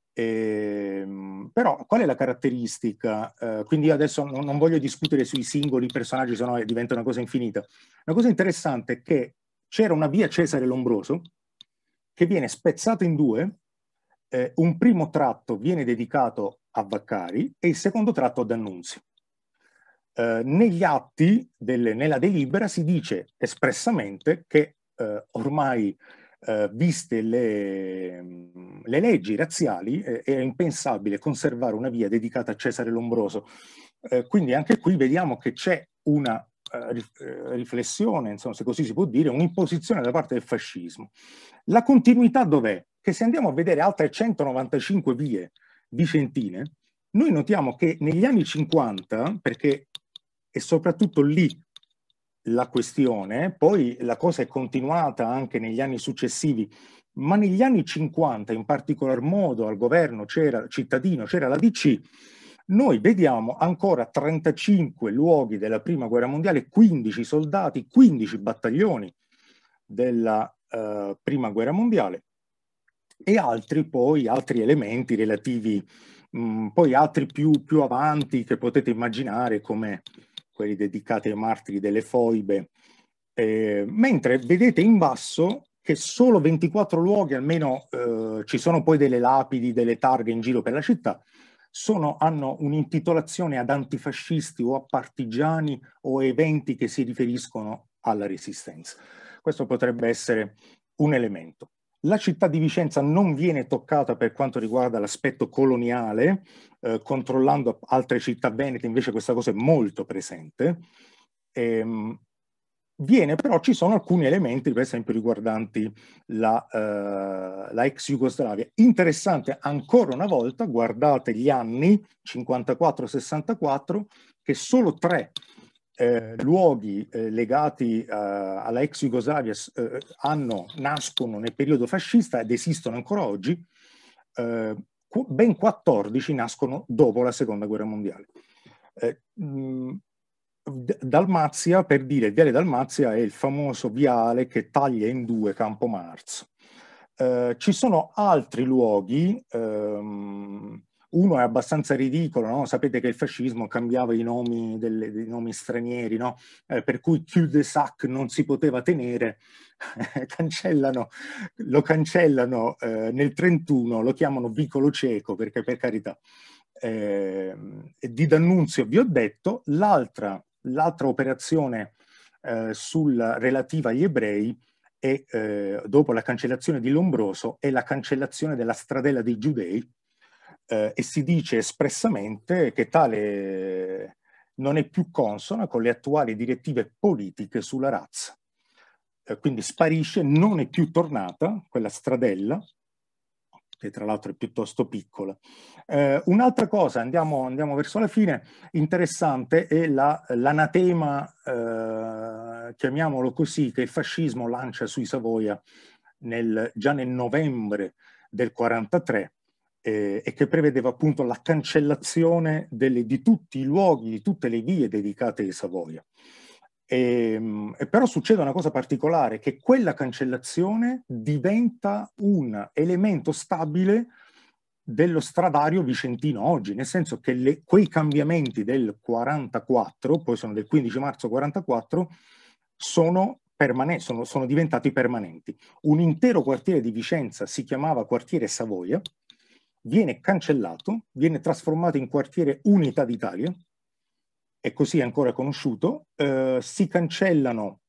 Però qual è la caratteristica? Quindi io adesso non voglio discutere sui singoli personaggi, sennò diventa una cosa infinita. Una cosa interessante è che c'era una via Cesare Lombroso che viene spezzata in due un primo tratto viene dedicato a Vaccari e il secondo tratto a D'Annunzio. Negli atti, nella delibera, si dice espressamente che ormai, viste le leggi razziali, era impensabile conservare una via dedicata a Cesare Lombroso. Quindi anche qui vediamo che c'è una riflessione, insomma, se così si può dire, un'imposizione da parte del fascismo. La continuità dov'è? Che se andiamo a vedere altre 195 vie vicentine, noi notiamo che negli anni 50, perché è soprattutto lì la questione, poi la cosa è continuata anche negli anni successivi, ma negli anni 50 in particolar modo al governo cittadino c'era la DC, noi vediamo ancora 35 luoghi della Prima Guerra Mondiale, 15 soldati, 15 battaglioni della Prima Guerra Mondiale e altri elementi relativi, poi altri più avanti che potete immaginare come quelli dedicati ai martiri delle foibe, mentre vedete in basso che solo 24 luoghi, almeno ci sono poi delle lapidi, delle targhe in giro per la città, hanno un'intitolazione ad antifascisti o a partigiani o eventi che si riferiscono alla resistenza. Questo potrebbe essere un elemento. La città di Vicenza non viene toccata per quanto riguarda l'aspetto coloniale, controllando altre città venete invece questa cosa è molto presente. Però ci sono alcuni elementi, per esempio, riguardanti la ex Jugoslavia. Interessante, ancora una volta, guardate gli anni 54-64, che solo 3 luoghi legati alla ex Jugoslavia nascono nel periodo fascista ed esistono ancora oggi, ben 14 nascono dopo la Seconda Guerra Mondiale. Dalmazia, per dire, il viale Dalmazia è il famoso viale che taglia in due Campo Marzo. Ci sono altri luoghi, uno è abbastanza ridicolo, no? Sapete che il fascismo cambiava i nomi dei nomi stranieri, no? Per cui cul-de-sac non si poteva tenere, lo cancellano nel 31, lo chiamano vicolo cieco, perché per carità. Di D'Annunzio vi ho detto, l'altra operazione relativa agli ebrei è, dopo la cancellazione di Lombroso, è la cancellazione della stradella dei giudei, e si dice espressamente che tale non è più consona con le attuali direttive politiche sulla razza. Quindi sparisce, non è più tornata quella stradella, che tra l'altro è piuttosto piccola. Un'altra cosa, andiamo verso la fine, interessante è l'anatema, chiamiamolo così, che il fascismo lancia sui Savoia già nel novembre del 43, e che prevedeva appunto la cancellazione di tutti i luoghi, di tutte le vie dedicate ai Savoia. Però succede una cosa particolare, che quella cancellazione diventa un elemento stabile dello stradario vicentino oggi, nel senso che quei cambiamenti del 44, poi sono del 15 marzo 44, sono diventati permanenti. Un intero quartiere di Vicenza si chiamava quartiere Savoia, viene cancellato, viene trasformato in quartiere Unità d'Italia, e così è ancora conosciuto. Si cancellano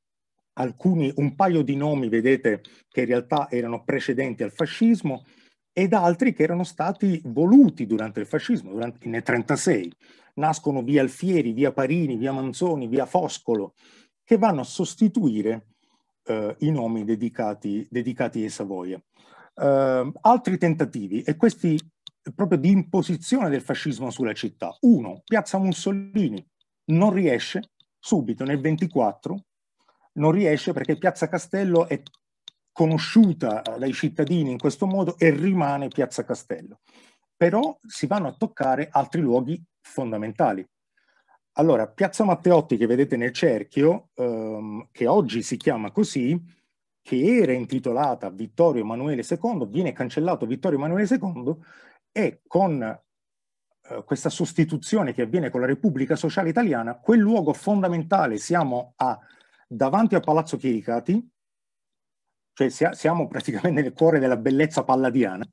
un paio di nomi, vedete, che in realtà erano precedenti al fascismo, ed altri che erano stati voluti durante il fascismo, nel 1936. Nascono via Alfieri, via Parini, via Manzoni, via Foscolo, che vanno a sostituire i nomi dedicati ai Savoia. Altri tentativi, e questi proprio di imposizione del fascismo sulla città. Uno, Piazza Mussolini non riesce subito nel 24, non riesce perché Piazza Castello è conosciuta dai cittadini in questo modo e rimane Piazza Castello. Però si vanno a toccare altri luoghi fondamentali. Allora, Piazza Matteotti, che vedete nel cerchio, che oggi si chiama così, che era intitolata Vittorio Emanuele II, viene cancellato Vittorio Emanuele II, e con questa sostituzione che avviene con la Repubblica Sociale Italiana, quel luogo fondamentale, siamo davanti a Palazzo Chiericati, cioè siamo praticamente nel cuore della bellezza palladiana,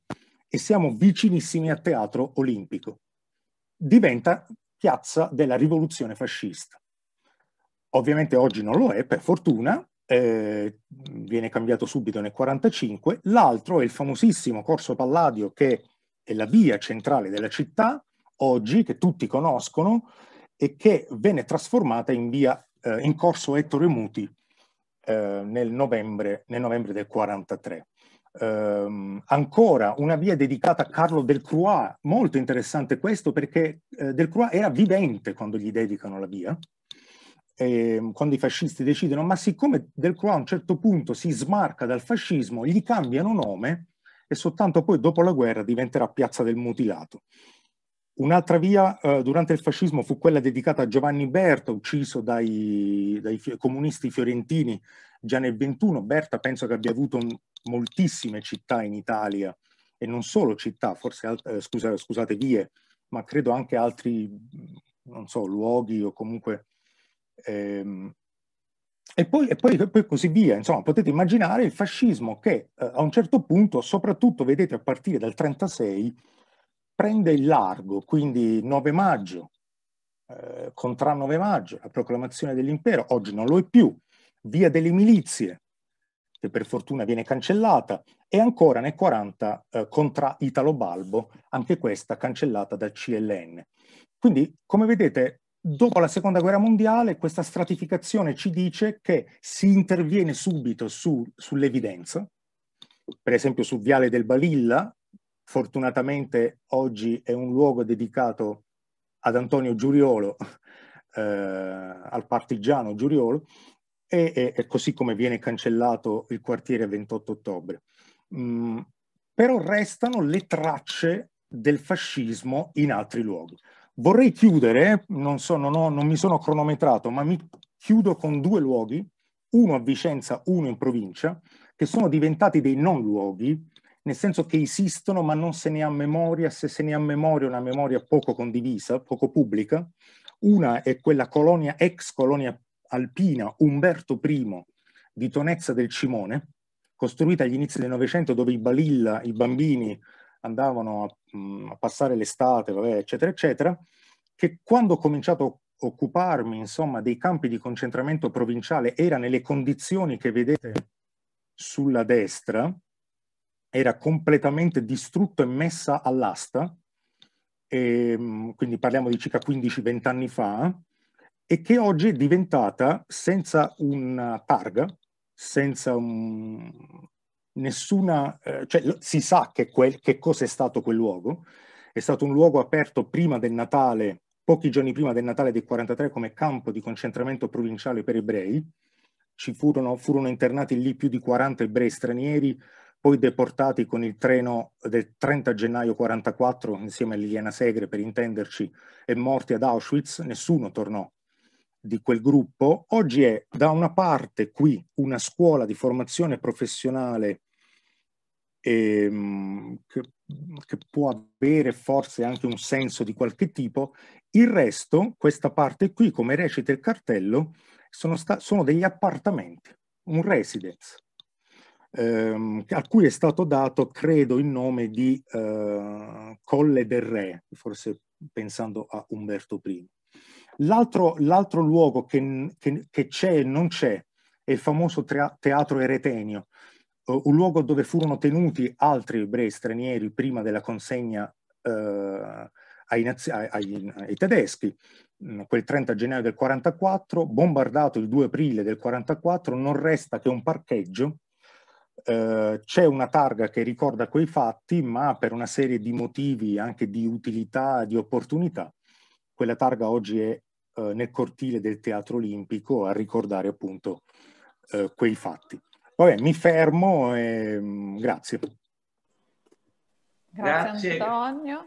e siamo vicinissimi al Teatro Olimpico. Diventa piazza della rivoluzione fascista. Ovviamente oggi non lo è, per fortuna, viene cambiato subito nel 1945. L'altro è il famosissimo Corso Palladio, che è la via centrale della città, oggi, che tutti conoscono, e che venne trasformata in Corso Ettore Muti nel novembre del 1943. Ancora una via dedicata a Carlo Delcroix, molto interessante questo, perché Delcroix era vivente quando gli dedicano la via, quando i fascisti decidono, ma siccome Delcroix a un certo punto si smarca dal fascismo, gli cambiano nome e soltanto poi dopo la guerra diventerà Piazza del Mutilato. Un'altra via durante il fascismo fu quella dedicata a Giovanni Berta, ucciso dai comunisti fiorentini già nel 1921. Berta penso che abbia avuto moltissime città in Italia, e non solo città, forse scusate, vie, ma credo anche altri, non so, luoghi o comunque... E poi così via. Insomma, potete immaginare il fascismo che a un certo punto, soprattutto vedete a partire dal 1936, prende il largo, quindi 9 maggio, contra 9 maggio, la proclamazione dell'impero, oggi non lo è più, via delle milizie, che per fortuna viene cancellata, e ancora nel 40 contra Italo Balbo, anche questa cancellata dal CLN. Quindi, come vedete, dopo la Seconda Guerra Mondiale, questa stratificazione ci dice che si interviene subito sull'evidenza, per esempio sul Viale del Balilla. Fortunatamente oggi è un luogo dedicato ad Antonio Giuriolo, al partigiano Giuriolo, e così come viene cancellato il quartiere 28 ottobre. Però restano le tracce del fascismo in altri luoghi. Vorrei chiudere, non mi sono cronometrato, ma mi chiudo con 2 luoghi, uno a Vicenza, uno in provincia, che sono diventati dei non luoghi, nel senso che esistono ma non se ne ha memoria. Se se ne ha memoria, una memoria poco condivisa, poco pubblica. Una è quella ex colonia alpina Umberto I di Tonezza del Cimone, costruita agli inizi del Novecento, dove i Balilla, i bambini, andavano a passare l'estate, eccetera, eccetera, che quando ho cominciato a occuparmi, insomma, dei campi di concentramento provinciale, era nelle condizioni che vedete sulla destra, era completamente distrutto e messa all'asta, quindi parliamo di circa 15-20 anni fa, e che oggi è diventata senza una targa, senza nessuna... cioè si sa che cosa è stato quel luogo. È stato un luogo aperto prima del Natale, pochi giorni prima del Natale del 1943, come campo di concentramento provinciale per ebrei. Furono internati lì più di 40 ebrei stranieri, poi deportati con il treno del 30 gennaio 1944 insieme a Liliana Segre, per intenderci, e morti ad Auschwitz. Nessuno tornò di quel gruppo. Oggi è da una parte qui una scuola di formazione professionale che può avere forse anche un senso di qualche tipo. Il resto, questa parte qui, come recita il cartello, sono degli appartamenti, un residence, a cui è stato dato, credo, il nome di Colle del Re, forse pensando a Umberto I. L'altro luogo che c'è e non c'è è il famoso Teatro Eretenio, un luogo dove furono tenuti altri ebrei stranieri prima della consegna ai tedeschi, quel 30 gennaio del 1944, bombardato il 2 aprile del 1944, non resta che un parcheggio. C'è una targa che ricorda quei fatti, ma per una serie di motivi anche di utilità, di opportunità, quella targa oggi è nel cortile del Teatro Olimpico a ricordare appunto quei fatti. Vabbè, mi fermo e grazie. Grazie Antonio.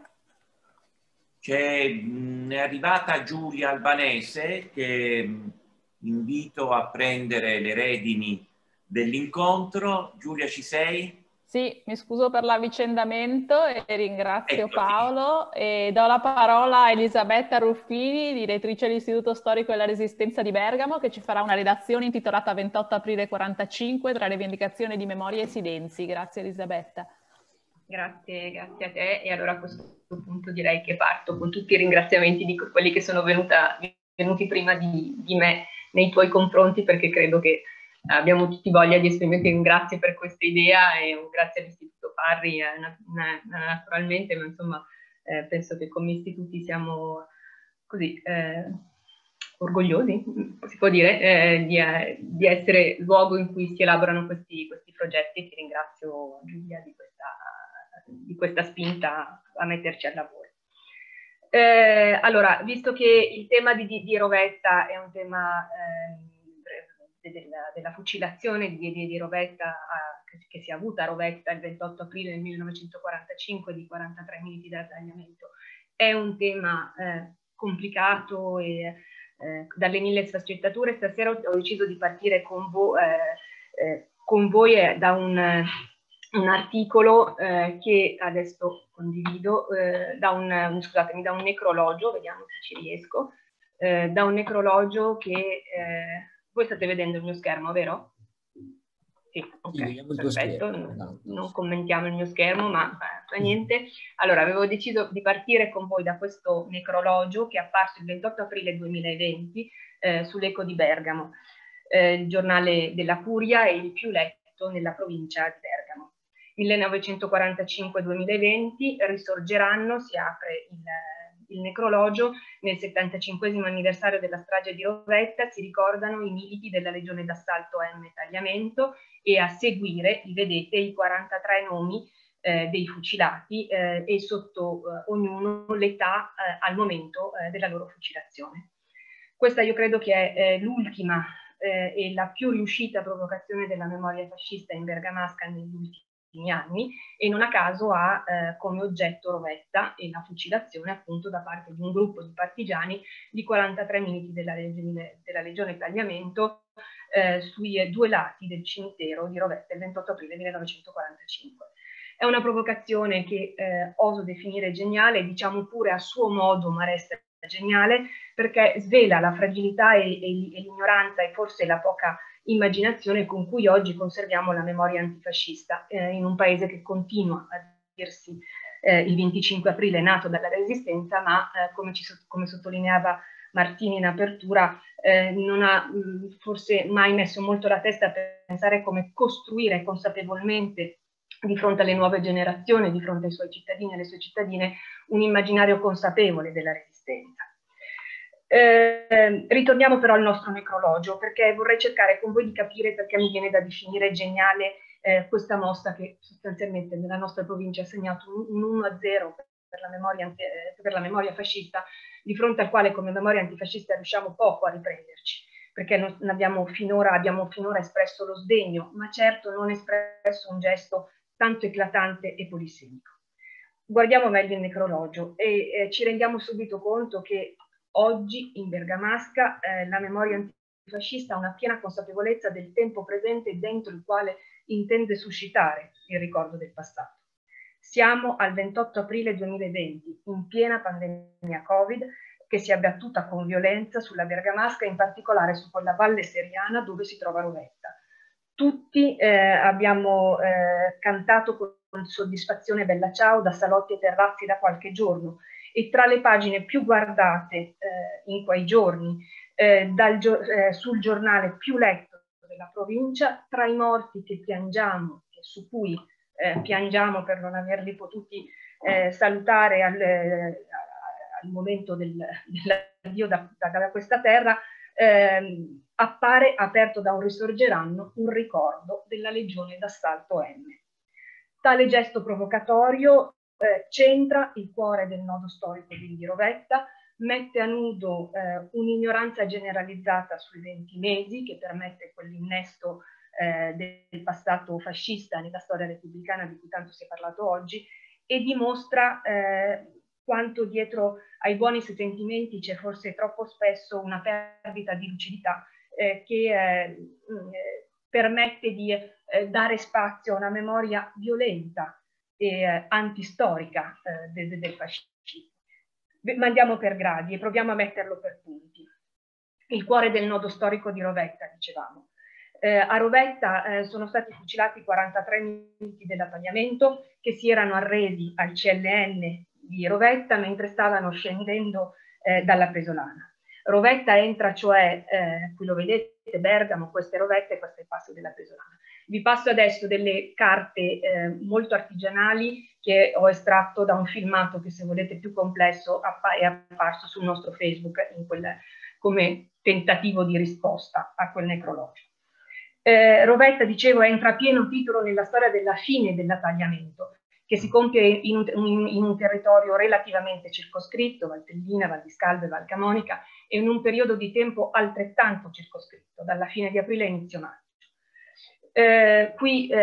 È arrivata Giulia Albanese, che invito a prendere le redini dell'incontro. Giulia, ci sei? Sì, mi scuso per l'avvicendamento e ringrazio Paolo e do la parola a Elisabetta Ruffini, direttrice dell'Istituto Storico della Resistenza di Bergamo, che ci farà una redazione intitolata 28 aprile 45 tra rivendicazioni di memoria e silenzi. Grazie Elisabetta. Grazie a te. E allora a questo punto direi che parto con tutti i ringraziamenti di quelli che sono venuti prima di me nei tuoi confronti, perché credo che abbiamo tutti voglia di esprimerti un grazie per questa idea e un grazie all'Istituto Parri naturalmente, ma insomma penso che come istituti siamo così orgogliosi, si può dire, di essere luogo in cui si elaborano questi progetti. Ti ringrazio, Giulia, di questa spinta a metterci al lavoro. Allora, visto che il tema di Rovetta è un tema della fucilazione di Rovetta che si è avuta a Rovetta il 28 aprile del 1945 di 43 militi da tagliamento, è un tema complicato e dalle 1000 sfaccettature. Stasera ho deciso di partire con voi da un articolo che adesso condivido, da un necrologio, vediamo se ci riesco, da un necrologio che voi state vedendo il mio schermo, vero? Sì, ok, perfetto, non commentiamo il mio schermo, ma fa niente. Allora, avevo deciso di partire con voi da questo necrologio che è apparso il 28 aprile 2020 sull'Eco di Bergamo, il giornale della Curia e il più letto nella provincia di Bergamo. 1945-2020, risorgeranno, si apre il necrologio, nel 75° anniversario della strage di Rovetta si ricordano i militi della Legione d'Assalto M Tagliamento e a seguire, li vedete, i 43 nomi dei fucilati e sotto ognuno l'età al momento della loro fucilazione. Questa io credo che è l'ultima e la più riuscita provocazione della memoria fascista in bergamasca negli ultimi anni, e non a caso ha come oggetto Rovetta e la fucilazione appunto da parte di un gruppo di partigiani di 43 militi della Legione Tagliamento sui due lati del cimitero di Rovetta il 28 aprile 1945. È una provocazione che oso definire geniale, diciamo pure a suo modo, ma resta geniale, perché svela la fragilità e l'ignoranza e forse la poca immaginazione con cui oggi conserviamo la memoria antifascista in un paese che continua a dirsi il 25 aprile nato dalla Resistenza, ma come sottolineava Martini in apertura, non ha forse mai messo molto la testa per pensare come costruire consapevolmente di fronte alle nuove generazioni, di fronte ai suoi cittadini e alle sue cittadine, un immaginario consapevole della Resistenza. Ritorniamo però al nostro necrologio, perché vorrei cercare con voi di capire perché mi viene da definire geniale questa mostra che sostanzialmente nella nostra provincia ha segnato un 1-0 per la memoria fascista, di fronte al quale come memoria antifascista riusciamo poco a riprenderci, perché abbiamo finora espresso lo sdegno, ma certo non espresso un gesto tanto eclatante e polisemico. Guardiamo meglio il necrologio e ci rendiamo subito conto che oggi in bergamasca la memoria antifascista ha una piena consapevolezza del tempo presente dentro il quale intende suscitare il ricordo del passato. Siamo al 28 aprile 2020, in piena pandemia Covid, che si è abbattuta con violenza sulla bergamasca, in particolare su quella valle seriana dove si trova Rovetta. Tutti abbiamo cantato con soddisfazione Bella Ciao da salotti e terrazzi da qualche giorno, e tra le pagine più guardate in quei giorni sul giornale più letto della provincia, tra i morti che piangiamo e su cui piangiamo per non averli potuti salutare al momento dell'addio da questa terra, appare, aperto da un risorgeranno, un ricordo della Legione d'Assalto M. Tale gesto provocatorio centra il cuore del nodo storico di Rovetta, mette a nudo un'ignoranza generalizzata sui 20 mesi che permette quell'innesto del passato fascista nella storia repubblicana di cui tanto si è parlato oggi, e dimostra quanto dietro ai buoni sentimenti c'è forse troppo spesso una perdita di lucidità che permette di dare spazio a una memoria violenta e antistorica del fascismo. Ma andiamo per gradi e proviamo a metterlo per punti. Il cuore del nodo storico di Rovetta, dicevamo. A Rovetta sono stati fucilati 43 militi dell'attagliamento che si erano arresi al CLN di Rovetta mentre stavano scendendo dalla Presolana. Rovetta entra cioè, qui lo vedete, Bergamo, queste Rovette e questo è il passo della Presolana. Vi passo adesso delle carte molto artigianali che ho estratto da un filmato che, se volete, più complesso è apparso sul nostro Facebook come tentativo di risposta a quel necrologio. Rovetta, dicevo, entra a pieno titolo nella storia della fine dell'attagliamento, che si compie in un territorio relativamente circoscritto, Valtellina, Val di Scalve, Val Camonica, e in un periodo di tempo altrettanto circoscritto, dalla fine di aprile a inizio maggio. Qui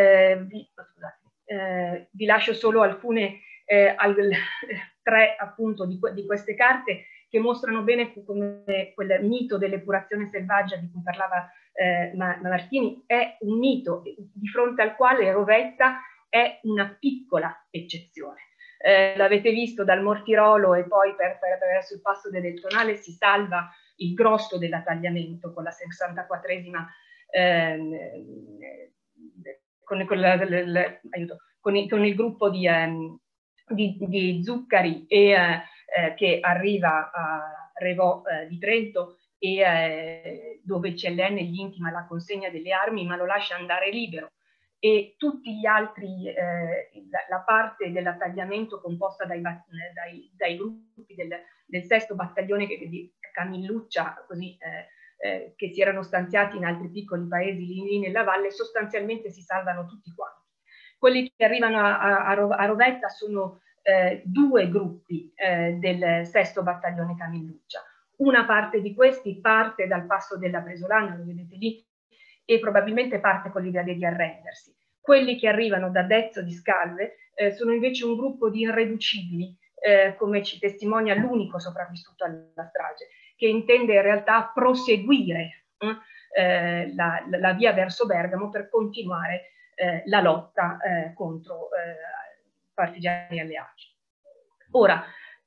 vi lascio solo alcune, tre appunto di queste carte che mostrano bene come quel mito dell'epurazione selvaggia di cui parlava Martini è un mito di fronte al quale Rovetta è una piccola eccezione. L'avete visto dal Mortirolo e poi verso il passo del Tonale si salva il grosso dell'attagliamento con la 64esima con il gruppo di Zuccari che arriva a Revò di Trento e dove CLN gli intima la consegna delle armi ma lo lascia andare libero, e tutti gli altri, la parte dell'attagliamento composta dai gruppi del 6º battaglione di Camilluccia, così, che si erano stanziati in altri piccoli paesi lì nella valle, sostanzialmente si salvano tutti quanti. Quelli che arrivano a Rovetta sono due gruppi del 6º battaglione Camilluccia. Una parte di questi parte dal passo della Presolana, lo vedete lì, e probabilmente parte con l'idea di arrendersi. Quelli che arrivano da Dezzo di Scalve sono invece un gruppo di irreducibili, come ci testimonia l'unico sopravvissuto alla strage, che intende in realtà proseguire la via verso Bergamo per continuare la lotta contro partigiani alleati. Ora,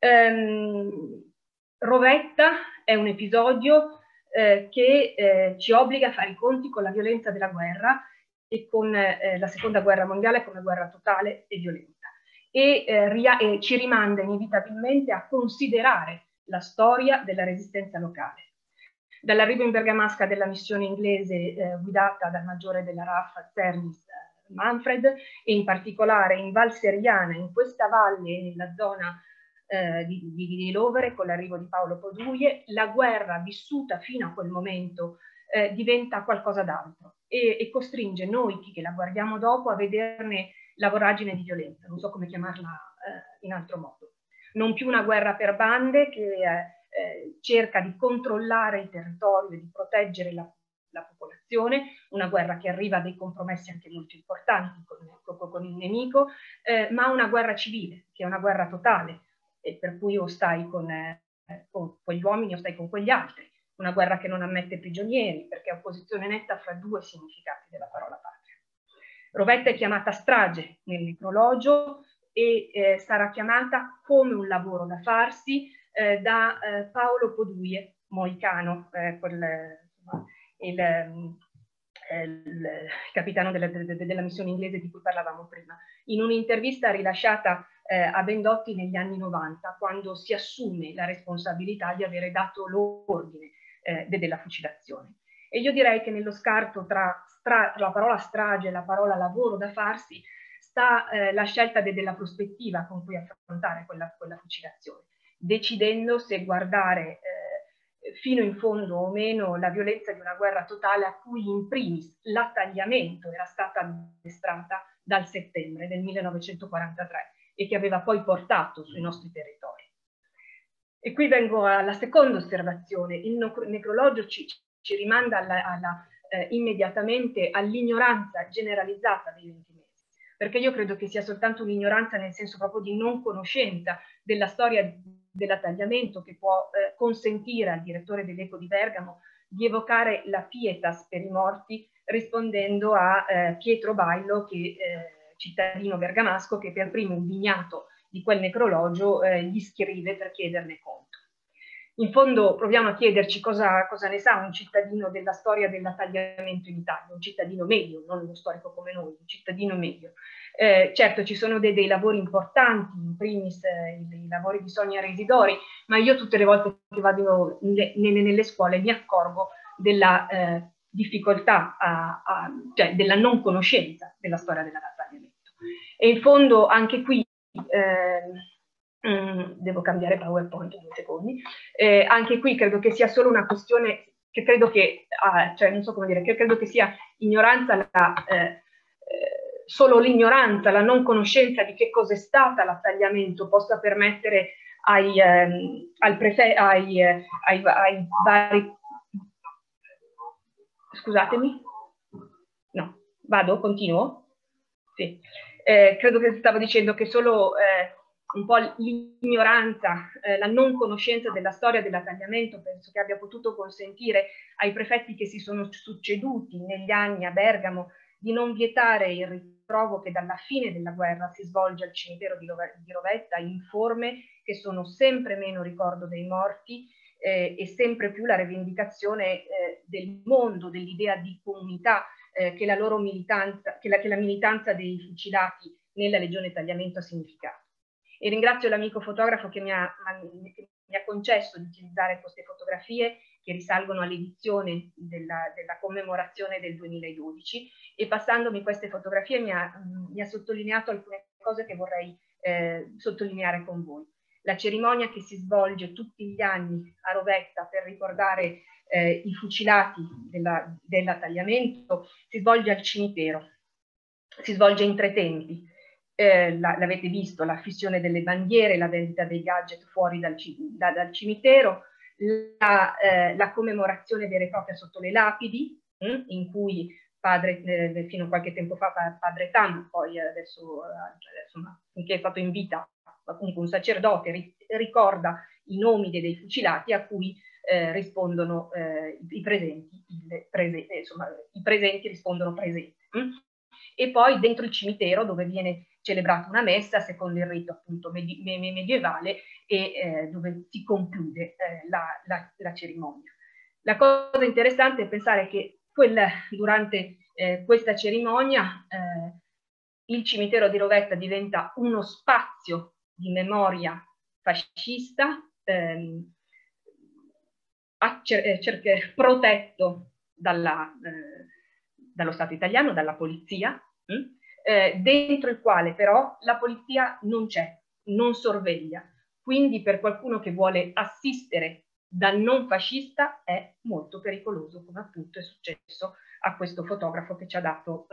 Rovetta è un episodio che ci obbliga a fare i conti con la violenza della guerra e con la seconda guerra mondiale come guerra totale e violenta, e ci rimanda inevitabilmente a considerare la storia della resistenza locale. Dall'arrivo in Bergamasca della missione inglese guidata dal maggiore della RAF Cernis Manfred, e in particolare in Val Seriana, in questa valle, nella zona di Lovere, con l'arrivo di Paolo Poduie, la guerra vissuta fino a quel momento diventa qualcosa d'altro e costringe noi che la guardiamo dopo a vederne la voragine di violenza, non so come chiamarla in altro modo. Non più una guerra per bande che cerca di controllare il territorio e di proteggere la popolazione, una guerra che arriva a dei compromessi anche molto importanti con il nemico, ma una guerra civile, che è una guerra totale, e per cui o stai con quegli uomini o stai con quegli altri, una guerra che non ammette prigionieri, perché è opposizione netta fra due significati della parola patria. Rovetta è chiamata strage nel necrologio e sarà chiamata come un lavoro da farsi da Paolo Poduie, moicano, il capitano della missione inglese di cui parlavamo prima, in un'intervista rilasciata a Bendotti negli anni 90, quando si assume la responsabilità di avere dato l'ordine della fucilazione. E io direi che nello scarto tra la parola strage e la parola lavoro da farsi sta la scelta della prospettiva con cui affrontare quella fucilazione, decidendo se guardare fino in fondo o meno la violenza di una guerra totale a cui in primis l'attagliamento era stata addestrata dal settembre del 1943 e che aveva poi portato sui nostri territori. E qui vengo alla seconda osservazione. Il necrologio ci rimanda immediatamente all'ignoranza generalizzata dei 20 mesi, perché io credo che sia soltanto un'ignoranza nel senso proprio di non conoscenza della storia dell'attagliamento che può consentire al direttore dell'Eco di Bergamo di evocare la pietas per i morti, rispondendo a Pietro Bailo, cittadino bergamasco, che per primo indignato di quel necrologio gli scrive per chiederne conto. In fondo proviamo a chiederci cosa ne sa un cittadino della storia dell'attagliamento in Italia, un cittadino medio, non uno storico come noi, un cittadino medio. Certo, ci sono dei lavori importanti, in primis i lavori di Sonia Residori, ma io tutte le volte che vado nelle scuole mi accorgo della difficoltà, cioè della non conoscenza della storia dell'attagliamento. E in fondo anche qui, devo cambiare PowerPoint 2 secondi, anche qui credo che sia solo una questione, che credo che, cioè non so come dire, che credo che sia ignoranza, solo l'ignoranza, la non conoscenza di che cosa è stata l'attagliamento possa permettere ai vari... Scusatemi? No, vado? Continuo? Sì. Credo che stavo dicendo che solo un po' l'ignoranza, la non conoscenza della storia dell'attagliamento penso che abbia potuto consentire ai prefetti che si sono succeduti negli anni a Bergamo di non vietare il ritrovo che dalla fine della guerra si svolge al cimitero di Rovetta in forme che sono sempre meno ricordo dei morti e sempre più la rivendicazione del mondo, dell'idea di comunità che la loro militanza, che la militanza dei fucilati nella Legione Tagliamento ha significato. E ringrazio l'amico fotografo che mi ha concesso di utilizzare queste fotografie che risalgono all'edizione della commemorazione del 2012 e passandomi queste fotografie mi ha sottolineato alcune cose che vorrei sottolineare con voi. La cerimonia che si svolge tutti gli anni a Rovetta per ricordare i fucilati dell'attagliamento si svolge al cimitero, si svolge in 3 tempi. L'avete visto, la fissione delle bandiere, la vendita dei gadget fuori dal cimitero, la commemorazione vera e propria sotto le lapidi, in cui fino a qualche tempo fa padre Tam, poi adesso insomma, finché è stato in vita, comunque un sacerdote ricorda i nomi dei fucilati a cui rispondono i presenti, i presenti rispondono presenti. E poi dentro il cimitero dove viene celebrata una messa secondo il rito appunto medievale e dove si conclude la cerimonia. La cosa interessante è pensare che durante questa cerimonia il cimitero di Rovetta diventa uno spazio di memoria fascista protetto dallo Stato italiano, dalla polizia, dentro il quale però la polizia non c'è, non sorveglia. Quindi per qualcuno che vuole assistere da non fascista è molto pericoloso, come appunto è successo a questo fotografo che ci ha dato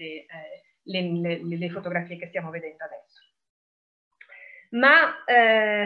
le fotografie che stiamo vedendo adesso. Ma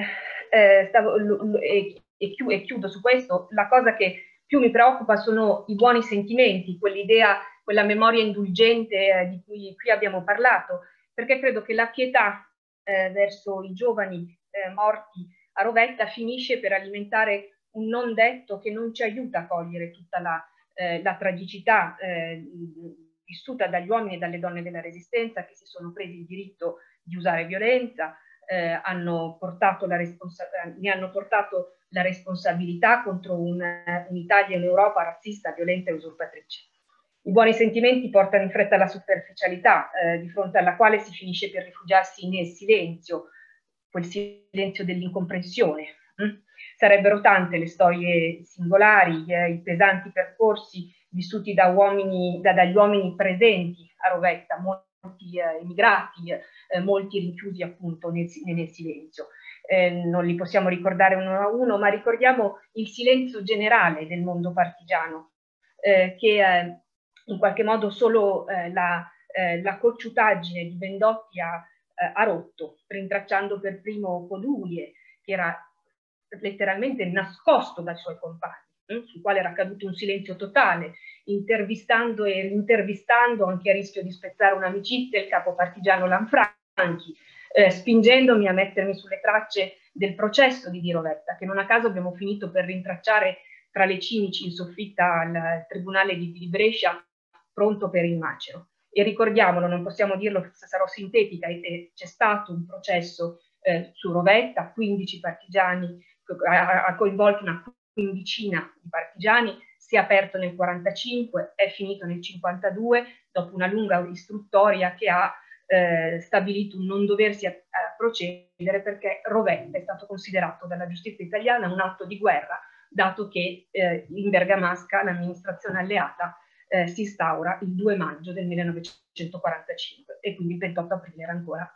e chiudo su questo, la cosa che più mi preoccupa sono i buoni sentimenti, quell'idea, quella memoria indulgente di cui qui abbiamo parlato, perché credo che la pietà verso i giovani morti a Rovetta finisce per alimentare un non detto che non ci aiuta a cogliere tutta la tragicità vissuta dagli uomini e dalle donne della Resistenza che si sono presi il diritto di usare violenza, ne hanno portato la responsabilità contro un'Italia e un'Europa razzista, violenta e usurpatrice. I buoni sentimenti portano in fretta alla superficialità, di fronte alla quale si finisce per rifugiarsi nel silenzio, quel silenzio dell'incomprensione. Sarebbero tante le storie singolari, i pesanti percorsi vissuti dagli uomini presenti a Rovetta, molti emigrati, molti rinchiusi appunto nel silenzio. Non li possiamo ricordare uno a uno, ma ricordiamo il silenzio generale del mondo partigiano, che in qualche modo solo la cocciutaggine di Bendotti ha rotto, rintracciando per primo Codulie, che era letteralmente nascosto dai suoi compagni, sul quale era caduto un silenzio totale, intervistando e rintervistando, anche a rischio di spezzare un'amicizia, il capo partigiano Lanfranchi, spingendomi a mettermi sulle tracce del processo di Rovetta, che non a caso abbiamo finito per rintracciare tra le cimici in soffitta al Tribunale di Brescia, pronto per il macero. E ricordiamolo, non possiamo dirlo, sarò sintetica, c'è stato un processo su Rovetta, 15 partigiani, ha coinvolto una quindicina di partigiani, si è aperto nel 1945, è finito nel 1952, dopo una lunga istruttoria che ha stabilito un non doversi a procedere perché Rovetta è stato considerato dalla giustizia italiana un atto di guerra, dato che in Bergamasca l'amministrazione alleata si instaura il 2 maggio del 1945 e quindi il 28 aprile era ancora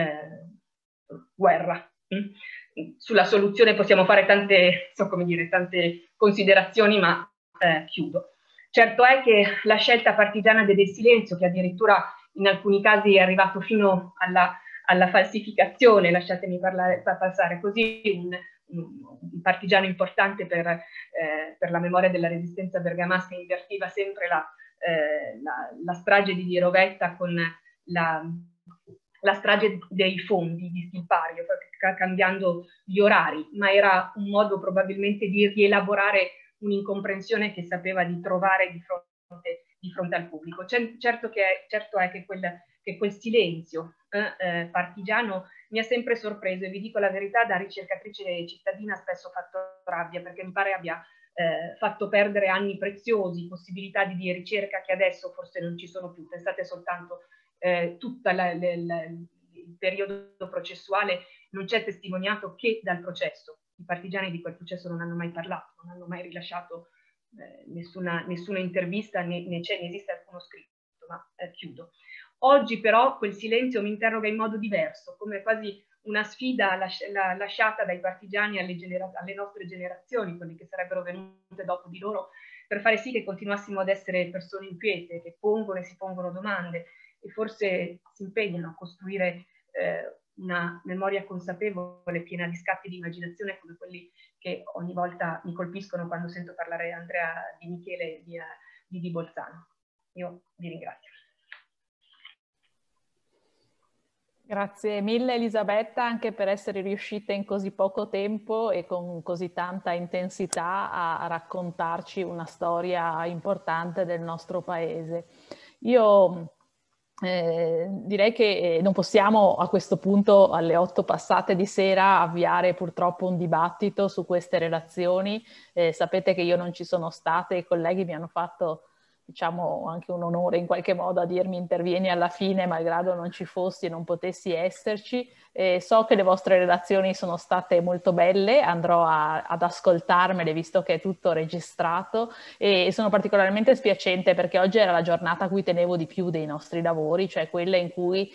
guerra. Sulla soluzione possiamo fare tante considerazioni, ma chiudo. Certo è che la scelta partigiana del silenzio, che addirittura in alcuni casi è arrivato fino alla falsificazione, lasciatemi passare così, un partigiano importante per la memoria della resistenza bergamasca, invertiva sempre la strage di Rovetta con la strage dei fondi di Stilpario, cambiando gli orari, ma era un modo probabilmente di rielaborare un'incomprensione che sapeva di trovare di fronte al pubblico. Certo è che quel silenzio partigiano mi ha sempre sorpreso, e vi dico la verità, da ricercatrice cittadina spesso fatto rabbia, perché mi pare abbia fatto perdere anni preziosi, possibilità di ricerca che adesso forse non ci sono più. Pensate soltanto tutto il periodo processuale non c'è testimoniato che dal processo. I partigiani di quel processo non hanno mai parlato, non hanno mai rilasciato nessuna intervista, né esiste alcuno scritto, ma chiudo. Oggi però quel silenzio mi interroga in modo diverso, come quasi una sfida lasciata dai partigiani alle nostre generazioni, quelli che sarebbero venute dopo di loro, per fare sì che continuassimo ad essere persone inquiete, che pongono e si pongono domande e forse si impegnano a costruire una memoria consapevole, piena di scatti di immaginazione come quelli che ogni volta mi colpiscono quando sento parlare Andrea Di Michele e di Bolzano. Io vi ringrazio. Grazie mille Elisabetta anche per essere riuscita in così poco tempo e con così tanta intensità a raccontarci una storia importante del nostro paese. Io direi che non possiamo a questo punto alle 8 passate di sera avviare purtroppo un dibattito su queste relazioni. Sapete che io non ci sono stata e i colleghi mi hanno fatto diciamo anche un onore in qualche modo a dirmi intervieni alla fine malgrado non ci fossi e non potessi esserci. So che le vostre relazioni sono state molto belle, andrò ad ascoltarmele visto che è tutto registrato e sono particolarmente spiacente perché oggi era la giornata a cui tenevo di più dei nostri lavori, cioè quella in cui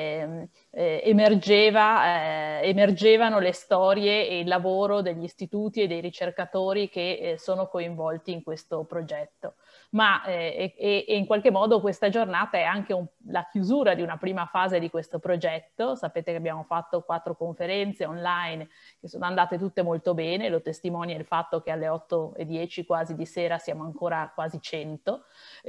emergevano le storie e il lavoro degli istituti e dei ricercatori che sono coinvolti in questo progetto. Ma in qualche modo questa giornata è anche la chiusura di una prima fase di questo progetto. Sapete che abbiamo fatto 4 conferenze online che sono andate tutte molto bene, lo testimonia il fatto che alle 8:10 quasi di sera siamo ancora quasi 100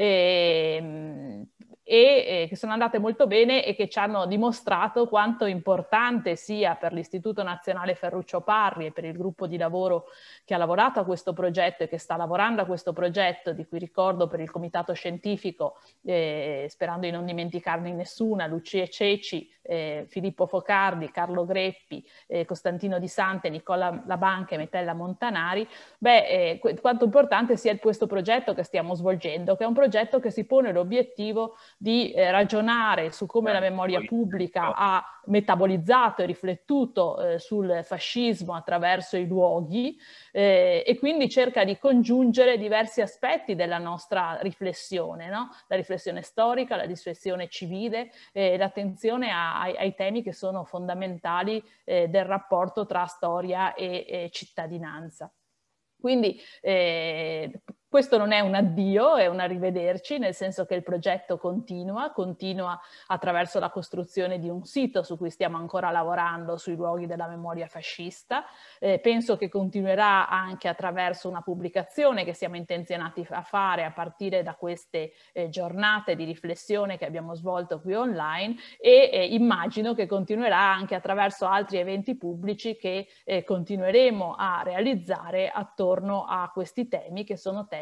e che sono andate molto bene e che ci hanno dimostrato quanto importante sia per l'Istituto Nazionale Ferruccio Parri e per il gruppo di lavoro che ha lavorato a questo progetto e che sta lavorando a questo progetto, di cui ricordo per il comitato scientifico, sperando di non dimenticarne nessuna, Lucia Ceci, Filippo Focardi, Carlo Greppi, Costantino Di Sante, Nicola Labanca e Metella Montanari, quanto importante sia questo progetto che stiamo svolgendo, che è un progetto che si pone l'obiettivo di ragionare su come la memoria pubblica ha metabolizzato e riflettuto sul fascismo attraverso i luoghi e quindi cerca di congiungere diversi aspetti della nostra riflessione, no? La riflessione storica, la riflessione civile, l'attenzione ai temi che sono fondamentali del rapporto tra storia e cittadinanza. Quindi questo non è un addio, è un arrivederci, nel senso che il progetto continua attraverso la costruzione di un sito su cui stiamo ancora lavorando sui luoghi della memoria fascista. Penso che continuerà anche attraverso una pubblicazione che siamo intenzionati a fare a partire da queste giornate di riflessione che abbiamo svolto qui online e immagino che continuerà anche attraverso altri eventi pubblici che continueremo a realizzare attorno a questi temi che sono temi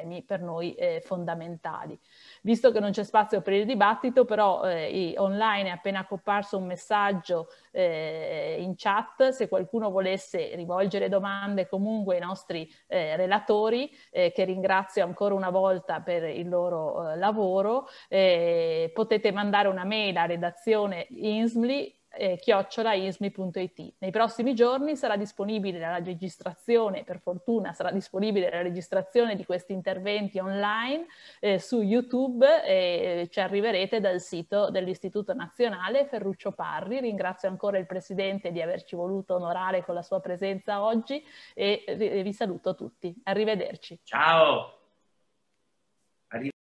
temi per noi fondamentali. Visto che non c'è spazio per il dibattito, però online è appena comparso un messaggio in chat, se qualcuno volesse rivolgere domande comunque ai nostri relatori, che ringrazio ancora una volta per il loro lavoro, potete mandare una mail a redazione insmli@insmli.it. Nei prossimi giorni sarà disponibile la registrazione, per fortuna sarà disponibile la registrazione di questi interventi online su YouTube, ci arriverete dal sito dell'Istituto Nazionale Ferruccio Parri. Ringrazio ancora il Presidente di averci voluto onorare con la sua presenza oggi e vi saluto tutti. Arrivederci. Ciao!